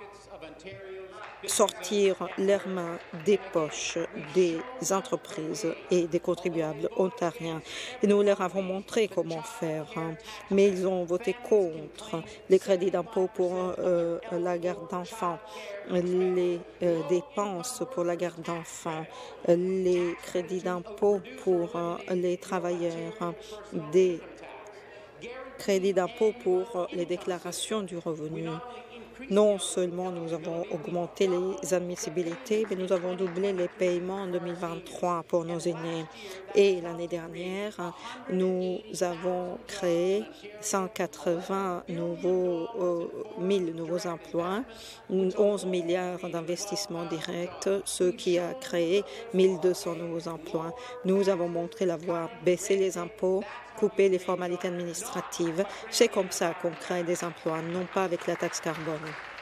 sortir leurs mains des poches des entreprises et des contribuables ontariens. Et nous leur avons montré comment faire, hein, mais ils ont voté contre les crédits d'impôt pour euh, la garde d'enfants, les euh, dépenses pour la garde d'enfants, les crédits d'impôt pour euh, les travailleurs, hein, des crédits d'impôt pour les déclarations du revenu. Non seulement nous avons augmenté les admissibilités, mais nous avons doublé les paiements en deux mille vingt-trois pour nos aînés. Et l'année dernière, nous avons créé cent quatre-vingts nouveaux, euh, mille nouveaux emplois, onze milliards d'investissements directs, ce qui a créé mille deux cents nouveaux emplois. Nous avons montré la voie, baisser les impôts, couper les formalités administratives. C'est comme ça qu'on crée des emplois, non pas avec la taxe carbone.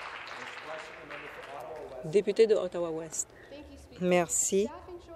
Député de Ottawa-Ouest. Merci.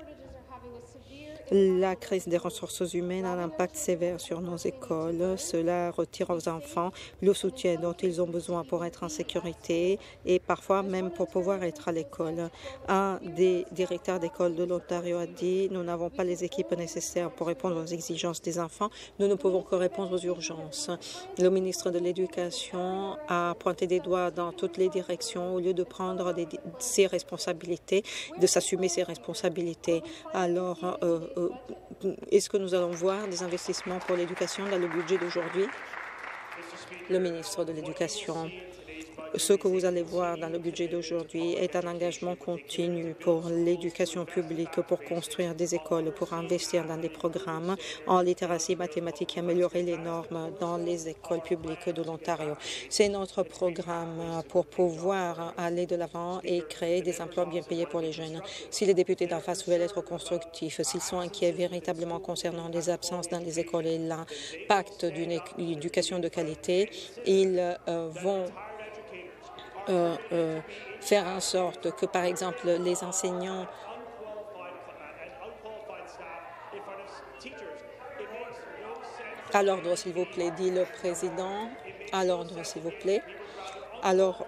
La crise des ressources humaines a un impact sévère sur nos écoles. Cela retire aux enfants le soutien dont ils ont besoin pour être en sécurité et parfois même pour pouvoir être à l'école. Un des directeurs d'école de l'Ontario a dit « Nous n'avons pas les équipes nécessaires pour répondre aux exigences des enfants. Nous ne pouvons que répondre aux urgences. » Le ministre de l'Éducation a pointé des doigts dans toutes les directions au lieu de prendre des, ses responsabilités, de s'assumer ses responsabilités. Alors, euh, est-ce que nous allons voir des investissements pour l'éducation dans le budget d'aujourd'hui? Le ministre de l'Éducation. Ce que vous allez voir dans le budget d'aujourd'hui est un engagement continu pour l'éducation publique, pour construire des écoles, pour investir dans des programmes en littératie mathématique et améliorer les normes dans les écoles publiques de l'Ontario. C'est notre programme pour pouvoir aller de l'avant et créer des emplois bien payés pour les jeunes. Si les députés d'en face veulent être constructifs, s'ils sont inquiets véritablement concernant les absences dans les écoles et l'impact d'une éducation de qualité, ils euh, vont Euh, euh, faire en sorte que, par exemple, les enseignants à l'ordre, s'il vous plaît, dit le président. À l'ordre, s'il vous plaît. Alors,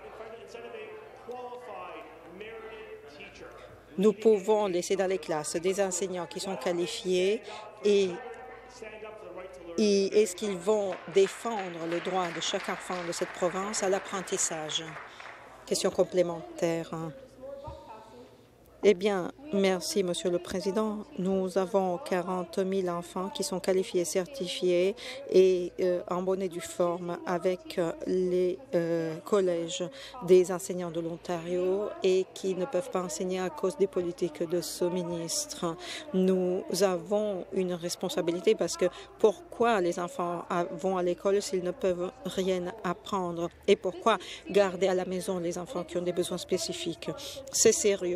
nous pouvons laisser dans les classes des enseignants qui sont qualifiés et Et est-ce qu'ils vont défendre le droit de chaque enfant de cette province à l'apprentissage? Question complémentaire. Eh bien, merci, Monsieur le Président. Nous avons quarante mille enfants qui sont qualifiés, certifiés et euh, en bonne et due forme avec euh, les euh, collèges des enseignants de l'Ontario et qui ne peuvent pas enseigner à cause des politiques de ce ministre. Nous avons une responsabilité parce que pourquoi les enfants vont à l'école s'ils ne peuvent rien apprendre? Et pourquoi garder à la maison les enfants qui ont des besoins spécifiques? C'est sérieux et cela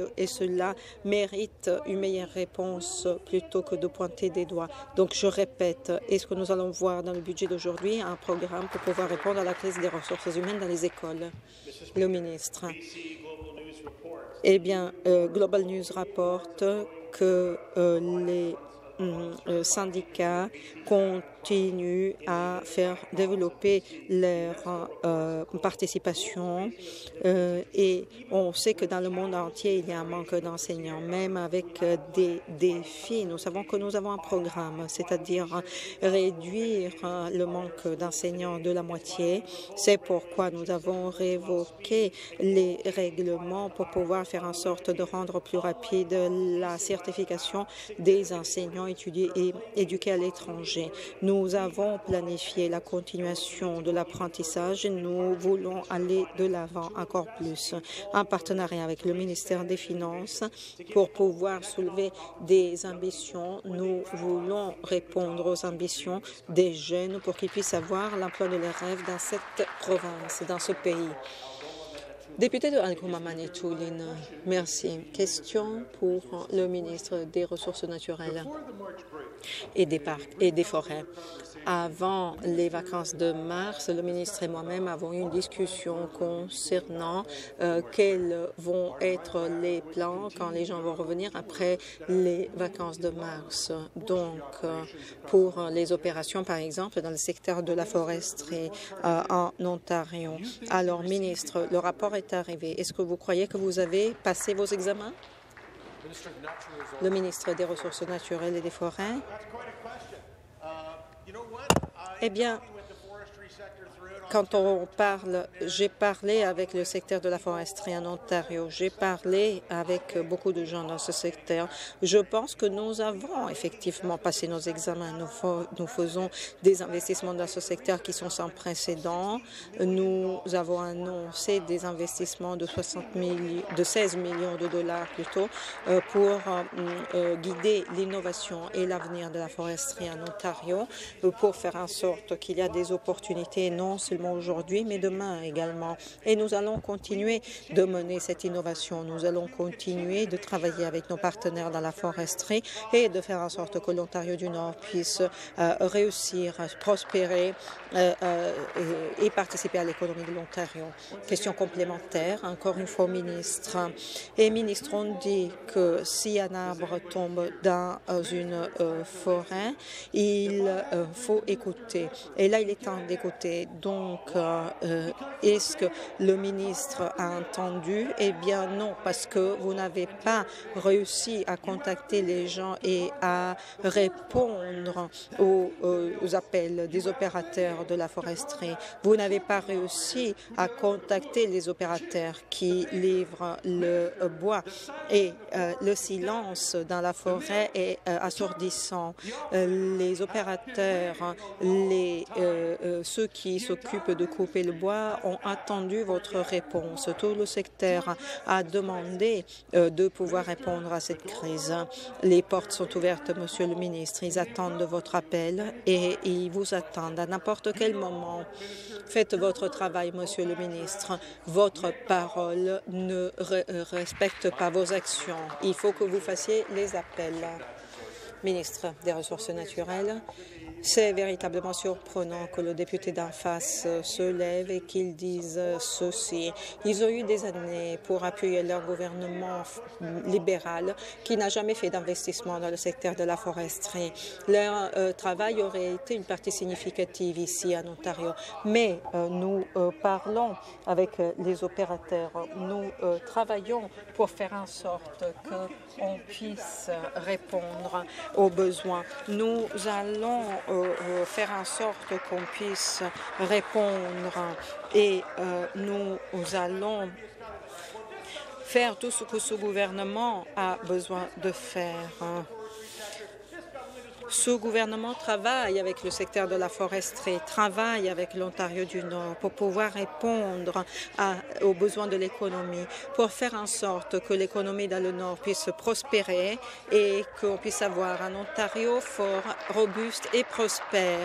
cela mérite une meilleure réponse plutôt que de pointer des doigts. Donc, je répète, est-ce que nous allons voir dans le budget d'aujourd'hui un programme pour pouvoir répondre à la crise des ressources humaines dans les écoles? Le ministre. Eh bien, euh, Global News rapporte que euh, les euh, syndicats continuent à faire développer leur euh, participation euh, et on sait que dans le monde entier, il y a un manque d'enseignants, même avec euh, des défis. Nous savons que nous avons un programme, c'est-à-dire réduire euh, le manque d'enseignants de la moitié. C'est pourquoi nous avons révoqué les règlements pour pouvoir faire en sorte de rendre plus rapide la certification des enseignants étudiés et éduqués à l'étranger. Nous avons planifié la continuation de l'apprentissage et nous voulons aller de l'avant encore plus en partenariat avec le ministère des Finances pour pouvoir soulever des ambitions. Nous voulons répondre aux ambitions des jeunes pour qu'ils puissent avoir l'emploi de leurs rêves dans cette province, dans ce pays. Député de Algouma Manitoulin, merci. Question pour le ministre des Ressources naturelles et des parcs et des forêts. Avant les vacances de mars, le ministre et moi-même avons eu une discussion concernant euh, quels vont être les plans quand les gens vont revenir après les vacances de mars. Donc, euh, pour les opérations, par exemple, dans le secteur de la foresterie euh, en Ontario. Alors, ministre, le rapport est arrivé. Est-ce que vous croyez que vous avez passé vos examens? Le ministre des Ressources naturelles et des forêts. Eh bien, quand on parle, j'ai parlé avec le secteur de la foresterie en Ontario, j'ai parlé avec beaucoup de gens dans ce secteur. Je pense que nous avons effectivement passé nos examens. Nous, nous faisons des investissements dans ce secteur qui sont sans précédent. Nous avons annoncé des investissements de, soixante mille, de seize millions de dollars plutôt euh, pour euh, guider l'innovation et l'avenir de la foresterie en Ontario, euh, pour faire en sorte qu'il y a des opportunités non seulement aujourd'hui, mais demain également. Et nous allons continuer de mener cette innovation. Nous allons continuer de travailler avec nos partenaires dans la foresterie et de faire en sorte que l'Ontario du Nord puisse euh, réussir, prospérer euh, euh, et, et participer à l'économie de l'Ontario. Question complémentaire, encore une fois, ministre. Et ministre, on dit que si un arbre tombe dans une euh, forêt, il euh, faut écouter. Et là, il est temps d'écouter. Donc, euh, est-ce que le ministre a entendu? Eh bien, non, parce que vous n'avez pas réussi à contacter les gens et à répondre aux, aux appels des opérateurs de la foresterie. Vous n'avez pas réussi à contacter les opérateurs qui livrent le bois. Et euh, le silence dans la forêt est euh, assourdissant. Euh, les opérateurs, les, euh, euh, ceux qui s'occupent de couper le bois ont attendu votre réponse. Tout le secteur a demandé euh, de pouvoir répondre à cette crise. Les portes sont ouvertes, Monsieur le ministre. Ils attendent votre appel et ils vous attendent à n'importe quel moment. Faites votre travail, Monsieur le ministre. Votre parole ne re respecte pas vos actions. Il faut que vous fassiez les appels. Ministre des Ressources naturelles, c'est véritablement surprenant que le député d'en face se lève et qu'il dise ceci. Ils ont eu des années pour appuyer leur gouvernement libéral qui n'a jamais fait d'investissement dans le secteur de la foresterie. Leur euh, travail aurait été une partie significative ici en Ontario. Mais euh, nous euh, parlons avec les opérateurs. Nous euh, travaillons pour faire en sorte qu'on puisse répondre aux besoins. Nous allons euh, faire en sorte qu'on puisse répondre et euh, nous allons faire tout ce que ce gouvernement a besoin de faire. Ce gouvernement travaille avec le secteur de la foresterie, travaille avec l'Ontario du Nord pour pouvoir répondre à, aux besoins de l'économie, pour faire en sorte que l'économie dans le Nord puisse prospérer et qu'on puisse avoir un Ontario fort, robuste et prospère.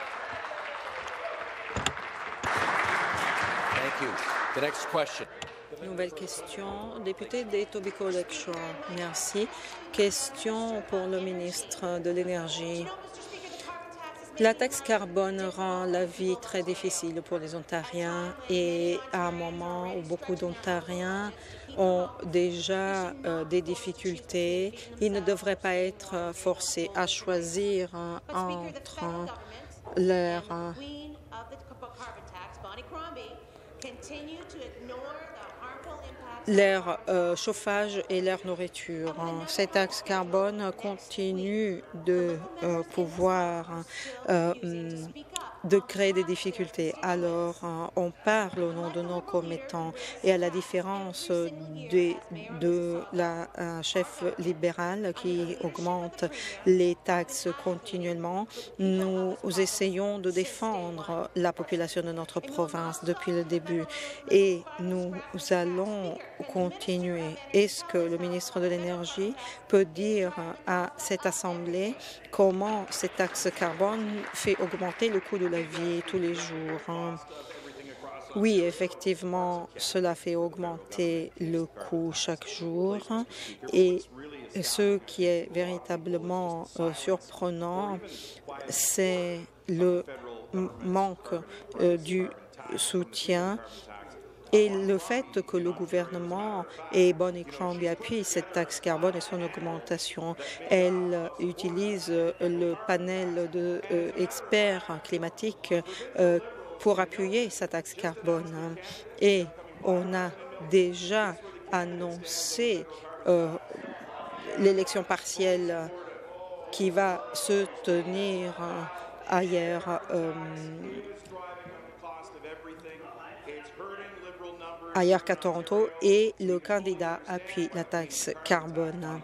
Thank you. The next question.
Nouvelle question, député d'Etobicoke Lakeshore. Merci. Question pour le ministre de l'Énergie. La taxe carbone rend la vie très difficile pour les Ontariens et à un moment où beaucoup d'Ontariens ont déjà euh, des difficultés, ils ne devraient pas être forcés à choisir euh, entre leur euh, leur euh, chauffage et leur nourriture. Cette taxe carbone continue de euh, pouvoir euh, de créer des difficultés. Alors, euh, on parle au nom de nos commettants et à la différence de, de la euh, chef libérale qui augmente les taxes continuellement, nous essayons de défendre la population de notre province depuis le début et nous allons continuer. Est-ce que le ministre de l'Énergie peut dire à cette Assemblée comment cette taxe carbone fait augmenter le coût de la vie tous les jours? Oui, effectivement, cela fait augmenter le coût chaque jour et ce qui est véritablement euh, surprenant, c'est le manque euh, du soutien et le fait que le gouvernement et Bonnie Crombie appuient cette taxe carbone et son augmentation. Elle utilise le panel d'experts euh, climatiques euh, pour appuyer sa taxe carbone. Et on a déjà annoncé euh, l'élection partielle qui va se tenir euh, ailleurs. Euh, ailleurs qu'à Toronto, et le candidat appuie la taxe carbone.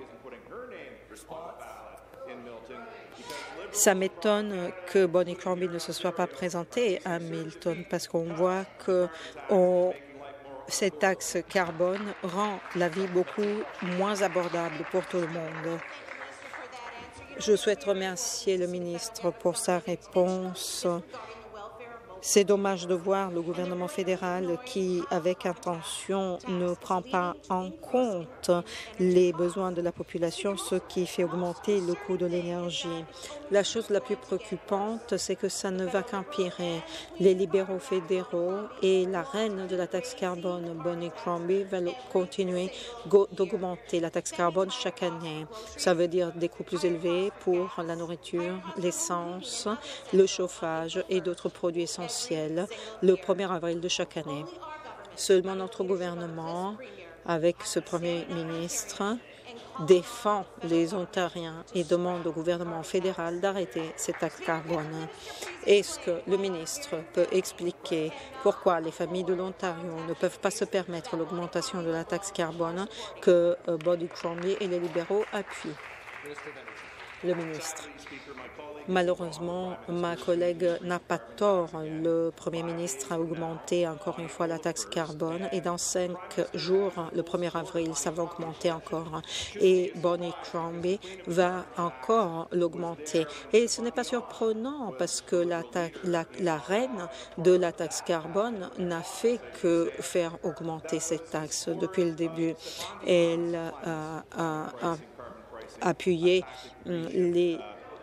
Ça m'étonne que Bonnie Crombie ne se soit pas présentée à Milton parce qu'on voit que on, cette taxe carbone rend la vie beaucoup moins abordable pour tout le monde. Je souhaite remercier le ministre pour sa réponse. C'est dommage de voir le gouvernement fédéral qui, avec intention, ne prend pas en compte les besoins de la population, ce qui fait augmenter le coût de l'énergie. La chose la plus préoccupante, c'est que ça ne va qu'empirer. Les libéraux fédéraux et la reine de la taxe carbone, Bonnie Crombie, veulent continuer d'augmenter la taxe carbone chaque année. Ça veut dire des coûts plus élevés pour la nourriture, l'essence, le chauffage et d'autres produits essentiels le premier avril de chaque année. Seulement notre gouvernement, avec ce premier ministre, défend les Ontariens et demande au gouvernement fédéral d'arrêter cette taxe carbone. Est-ce que le ministre peut expliquer pourquoi les familles de l'Ontario ne peuvent pas se permettre l'augmentation de la taxe carbone que euh, Bonnie Crombie et les libéraux appuient? Le ministre. Malheureusement, ma collègue n'a pas tort. Le premier ministre a augmenté encore une fois la taxe carbone et dans cinq jours, le premier avril, ça va augmenter encore. Et Bonnie Crombie va encore l'augmenter. Et ce n'est pas surprenant parce que la, la, la reine de la taxe carbone n'a fait que faire augmenter cette taxe depuis le début. Elle a, a, a appuyé les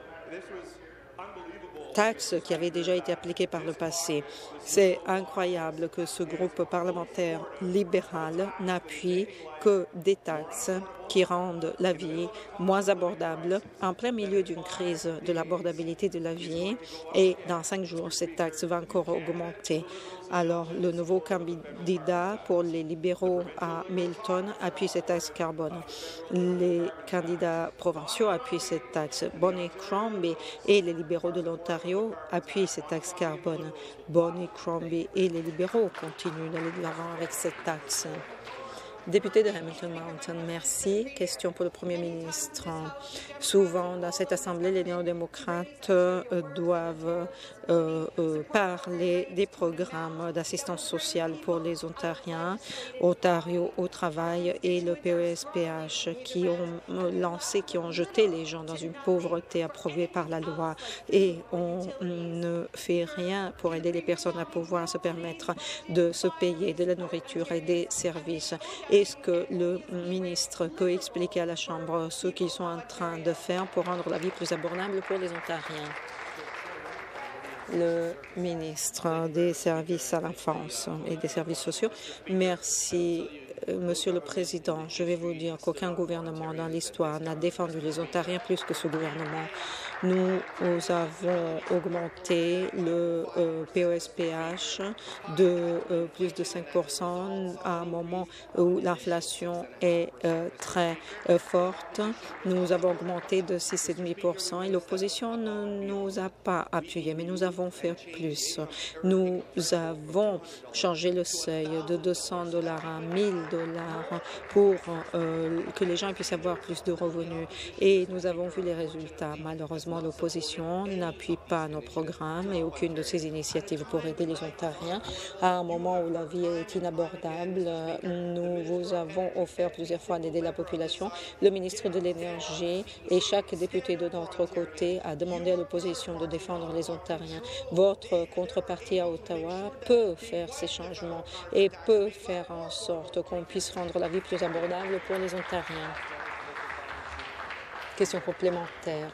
taxes qui avaient déjà été appliquées par le passé. C'est incroyable que ce groupe parlementaire libéral n'appuie que des taxes qui rendent la vie moins abordable en plein milieu d'une crise de l'abordabilité de la vie. Et dans cinq jours, cette taxe va encore augmenter. Alors, le nouveau candidat pour les libéraux à Milton appuie cette taxe carbone. Les candidats provinciaux appuient cette taxe. Bonnie Crombie et les libéraux de l'Ontario appuient cette taxe carbone. Bonnie Crombie et les libéraux continuent d'aller de l'avant avec cette taxe. Député de Hamilton Mountain, merci. Question pour le Premier ministre. Souvent, dans cette Assemblée, les néo-démocrates euh, doivent euh, euh, parler des programmes d'assistance sociale pour les Ontariens, Ontario au travail et le P E S P H qui ont lancé, qui ont jeté les gens dans une pauvreté approuvée par la loi. Et on ne fait rien pour aider les personnes à pouvoir se permettre de se payer de la nourriture et des services. Est-ce que le ministre peut expliquer à la Chambre ce qu'ils sont en train de faire pour rendre la vie plus abordable pour les Ontariens? Le ministre des Services à l'enfance et des services sociaux. Merci. Monsieur le Président, je vais vous dire qu'aucun gouvernement dans l'histoire n'a défendu les Ontariens plus que ce gouvernement. Nous, nous avons augmenté le euh, P E S P H de euh, plus de cinq pour cent à un moment où l'inflation est euh, très euh, forte. Nous avons augmenté de six virgule cinq pour cent et l'opposition ne nous a pas appuyés, mais nous avons fait plus. Nous avons changé le seuil de deux cents dollars à mille dollars pour euh, que les gens puissent avoir plus de revenus et nous avons vu les résultats. Malheureusement, l'opposition n'appuie pas nos programmes et aucune de ces initiatives pour aider les Ontariens. À un moment où la vie est inabordable, nous vous avons offert plusieurs fois d'aider la population. Le ministre de l'Énergie et chaque député de notre côté a demandé à l'opposition de défendre les Ontariens. Votre contrepartie à Ottawa peut faire ces changements et peut faire en sorte qu'on puisse rendre la vie plus abordable pour les Ontariens. Question complémentaire.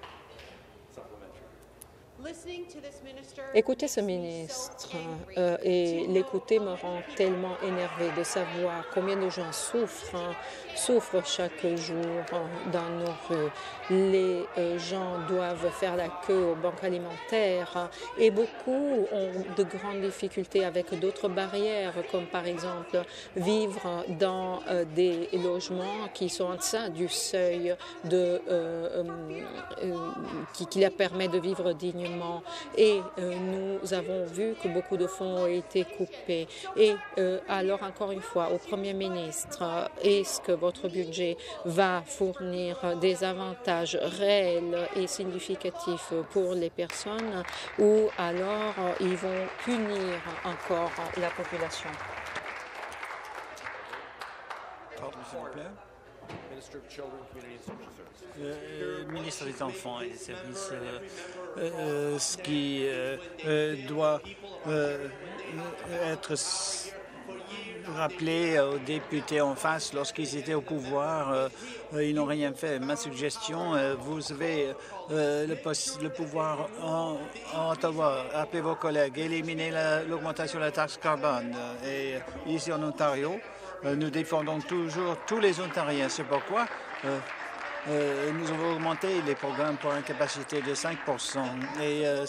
Écouter ce ministre euh, et l'écouter me rend tellement énervé de savoir combien de gens souffrent, hein, souffrent chaque jour hein, dans nos rues. Les euh, gens doivent faire la queue aux banques alimentaires hein, et beaucoup ont de grandes difficultés avec d'autres barrières, comme par exemple vivre dans euh, des logements qui sont en deçà du seuil de, euh, euh, qui, qui leur permet de vivre dignement. Et euh, nous avons vu que beaucoup de fonds ont été coupés. Et euh, alors, encore une fois, au Premier ministre, est-ce que votre budget va fournir des avantages réels et significatifs pour les personnes ou alors euh, ils vont punir encore la population?
Euh, ministre des Enfants et des Services, euh, euh, ce qui euh, euh, doit euh, être rappelé aux députés en face lorsqu'ils étaient au pouvoir, euh, ils n'ont rien fait. Ma suggestion, euh, vous avez euh, le, le pouvoir en, en Ottawa, appelez vos collègues, éliminez l'augmentation de la taxe carbone. Et ici en Ontario, euh, nous défendons toujours tous les Ontariens. C'est pourquoi euh, Euh, nous avons augmenté les programmes pour une capacité de cinq pour cent et, euh,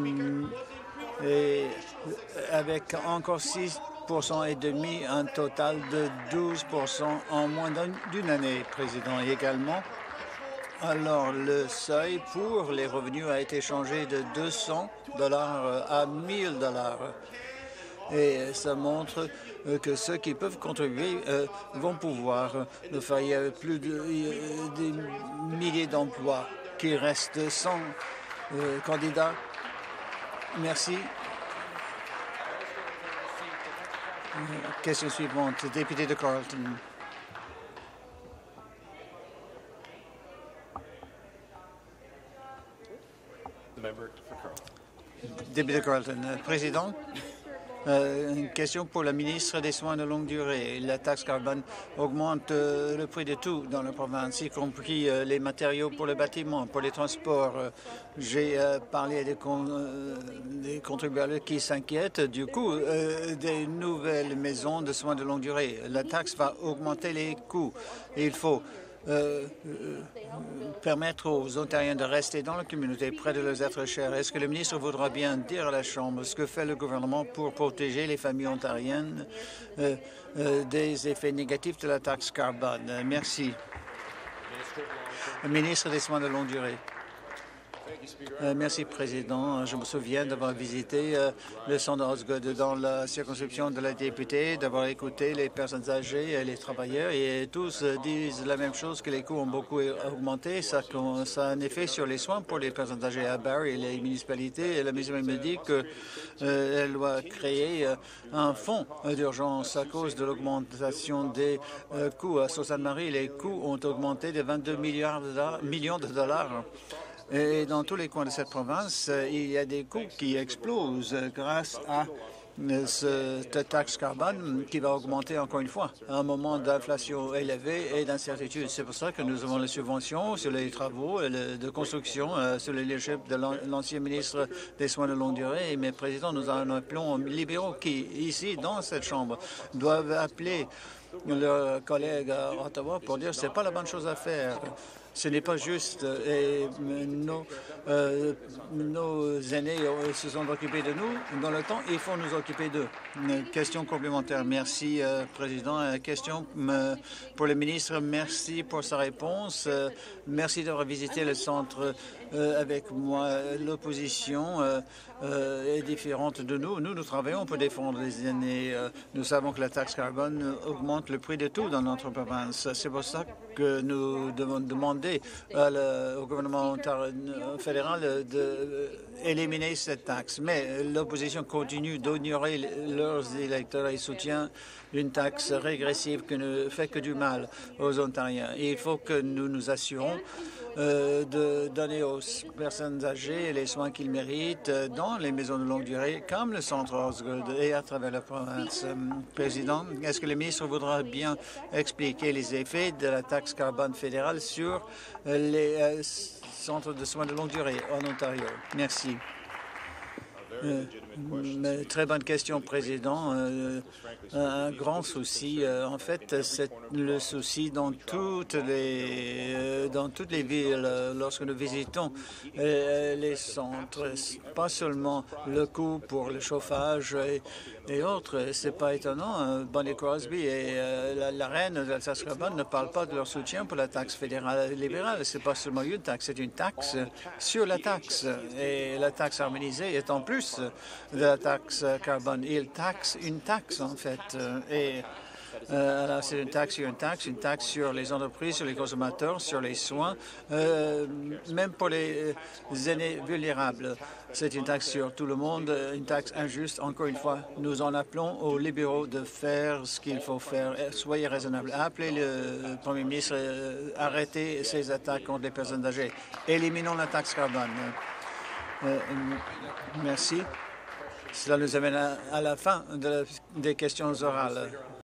et avec encore six pour cent et demi, un total de douze pour cent en moins d'une année, Président. Et également, alors le seuil pour les revenus a été changé de deux cents dollars à mille dollars. Et ça montre que ceux qui peuvent contribuer euh, vont pouvoir le faire. Il y a plus de euh, des milliers d'emplois qui restent sans euh, candidat. Merci. Question suivante, député de Carleton. Député de Carleton, Président. Euh, une question pour la ministre des Soins de longue durée. La taxe carbone augmente euh, le prix de tout dans la province, y compris euh, les matériaux pour le bâtiment, pour les transports. Euh, J'ai euh, parlé des, con euh, des contribuables qui s'inquiètent du coût euh, des nouvelles maisons de soins de longue durée. La taxe va augmenter les coûts. Et il faut Euh, euh, permettre aux Ontariens de rester dans la communauté près de leurs êtres chers. Est-ce que le ministre voudra bien dire à la Chambre ce que fait le gouvernement pour protéger les familles ontariennes euh, euh, des effets négatifs de la taxe carbone? Merci. Le ministre des Soins de longue durée. Euh, merci, Président. Je me souviens d'avoir visité euh, le centre Osgood dans la circonscription de la députée, d'avoir écouté les personnes âgées et les travailleurs, et tous euh, disent la même chose, que les coûts ont beaucoup augmenté. Ça, ça a un effet sur les soins pour les personnes âgées à Barrie et les municipalités. Et la ministre me dit qu'elle euh, doit créer euh, un fonds d'urgence à cause de l'augmentation des euh, coûts. À Sault-Sainte-Marie, les coûts ont augmenté de vingt-deux milliards de dollars, millions de dollars. Et dans tous les coins de cette province, il y a des coûts qui explosent grâce à cette taxe carbone qui va augmenter encore une fois à un moment d'inflation élevée et d'incertitude. C'est pour ça que nous avons les subventions sur les travaux de construction, sur le leadership de l'ancien ministre des Soins de longue durée. Et mes présidents, nous en appelons libéraux qui, ici, dans cette Chambre, doivent appeler leurs collègues à Ottawa pour dire que ce n'est pas la bonne chose à faire. Ce n'est pas juste. Et nos, euh, nos aînés se sont occupés de nous. Dans le temps, il faut nous occuper d'eux. Une question complémentaire. Merci, euh, Président. Question euh, pour le ministre. Merci pour sa réponse. Euh, merci d'avoir visité le centre euh, avec moi. L'opposition euh, euh, est différente de nous. Nous, nous travaillons pour défendre les aînés. Euh, nous savons que la taxe carbone augmente le prix de tout dans notre province. C'est pour ça que nous devons demander à le, au gouvernement fédéral d'éliminer cette taxe. Mais l'opposition continue d'ignorer leurs électeurs et soutient une taxe régressive qui ne fait que du mal aux Ontariens. Et il faut que nous nous assurons euh, de donner aux personnes âgées les soins qu'ils méritent dans les maisons de longue durée, comme le centre Osgood et à travers la province. Président, est-ce que le ministre voudra bien expliquer les effets de la taxe carbone fédérale sur les euh, centres de soins de longue durée en Ontario? Merci. Euh, très bonne question, Président. Euh, un grand souci. Euh, en fait, c'est le souci dans toutes les euh, dans toutes les villes euh, lorsque nous visitons euh, les centres. Pas seulement le coût pour le chauffage et, et autres. C'est pas étonnant. Euh, Bonnie Crosby et euh, la, la reine de l'Alsace carbone ne parlent pas de leur soutien pour la taxe fédérale libérale. C'est pas seulement une taxe, c'est une taxe sur la taxe. Et la taxe harmonisée est en plus de la taxe carbone. Il taxe une taxe, en fait. Et euh, alors, c'est une taxe sur une taxe, une taxe sur les entreprises, sur les consommateurs, sur les soins, euh, même pour les aînés vulnérables. C'est une taxe sur tout le monde, une taxe injuste. Encore une fois, nous en appelons aux libéraux de faire ce qu'il faut faire. Soyez raisonnables. Appelez le Premier ministre, euh, arrêtez ces attaques contre les personnes âgées. Éliminons la taxe carbone. Euh, merci. Cela nous amène à, à la fin de, des questions orales.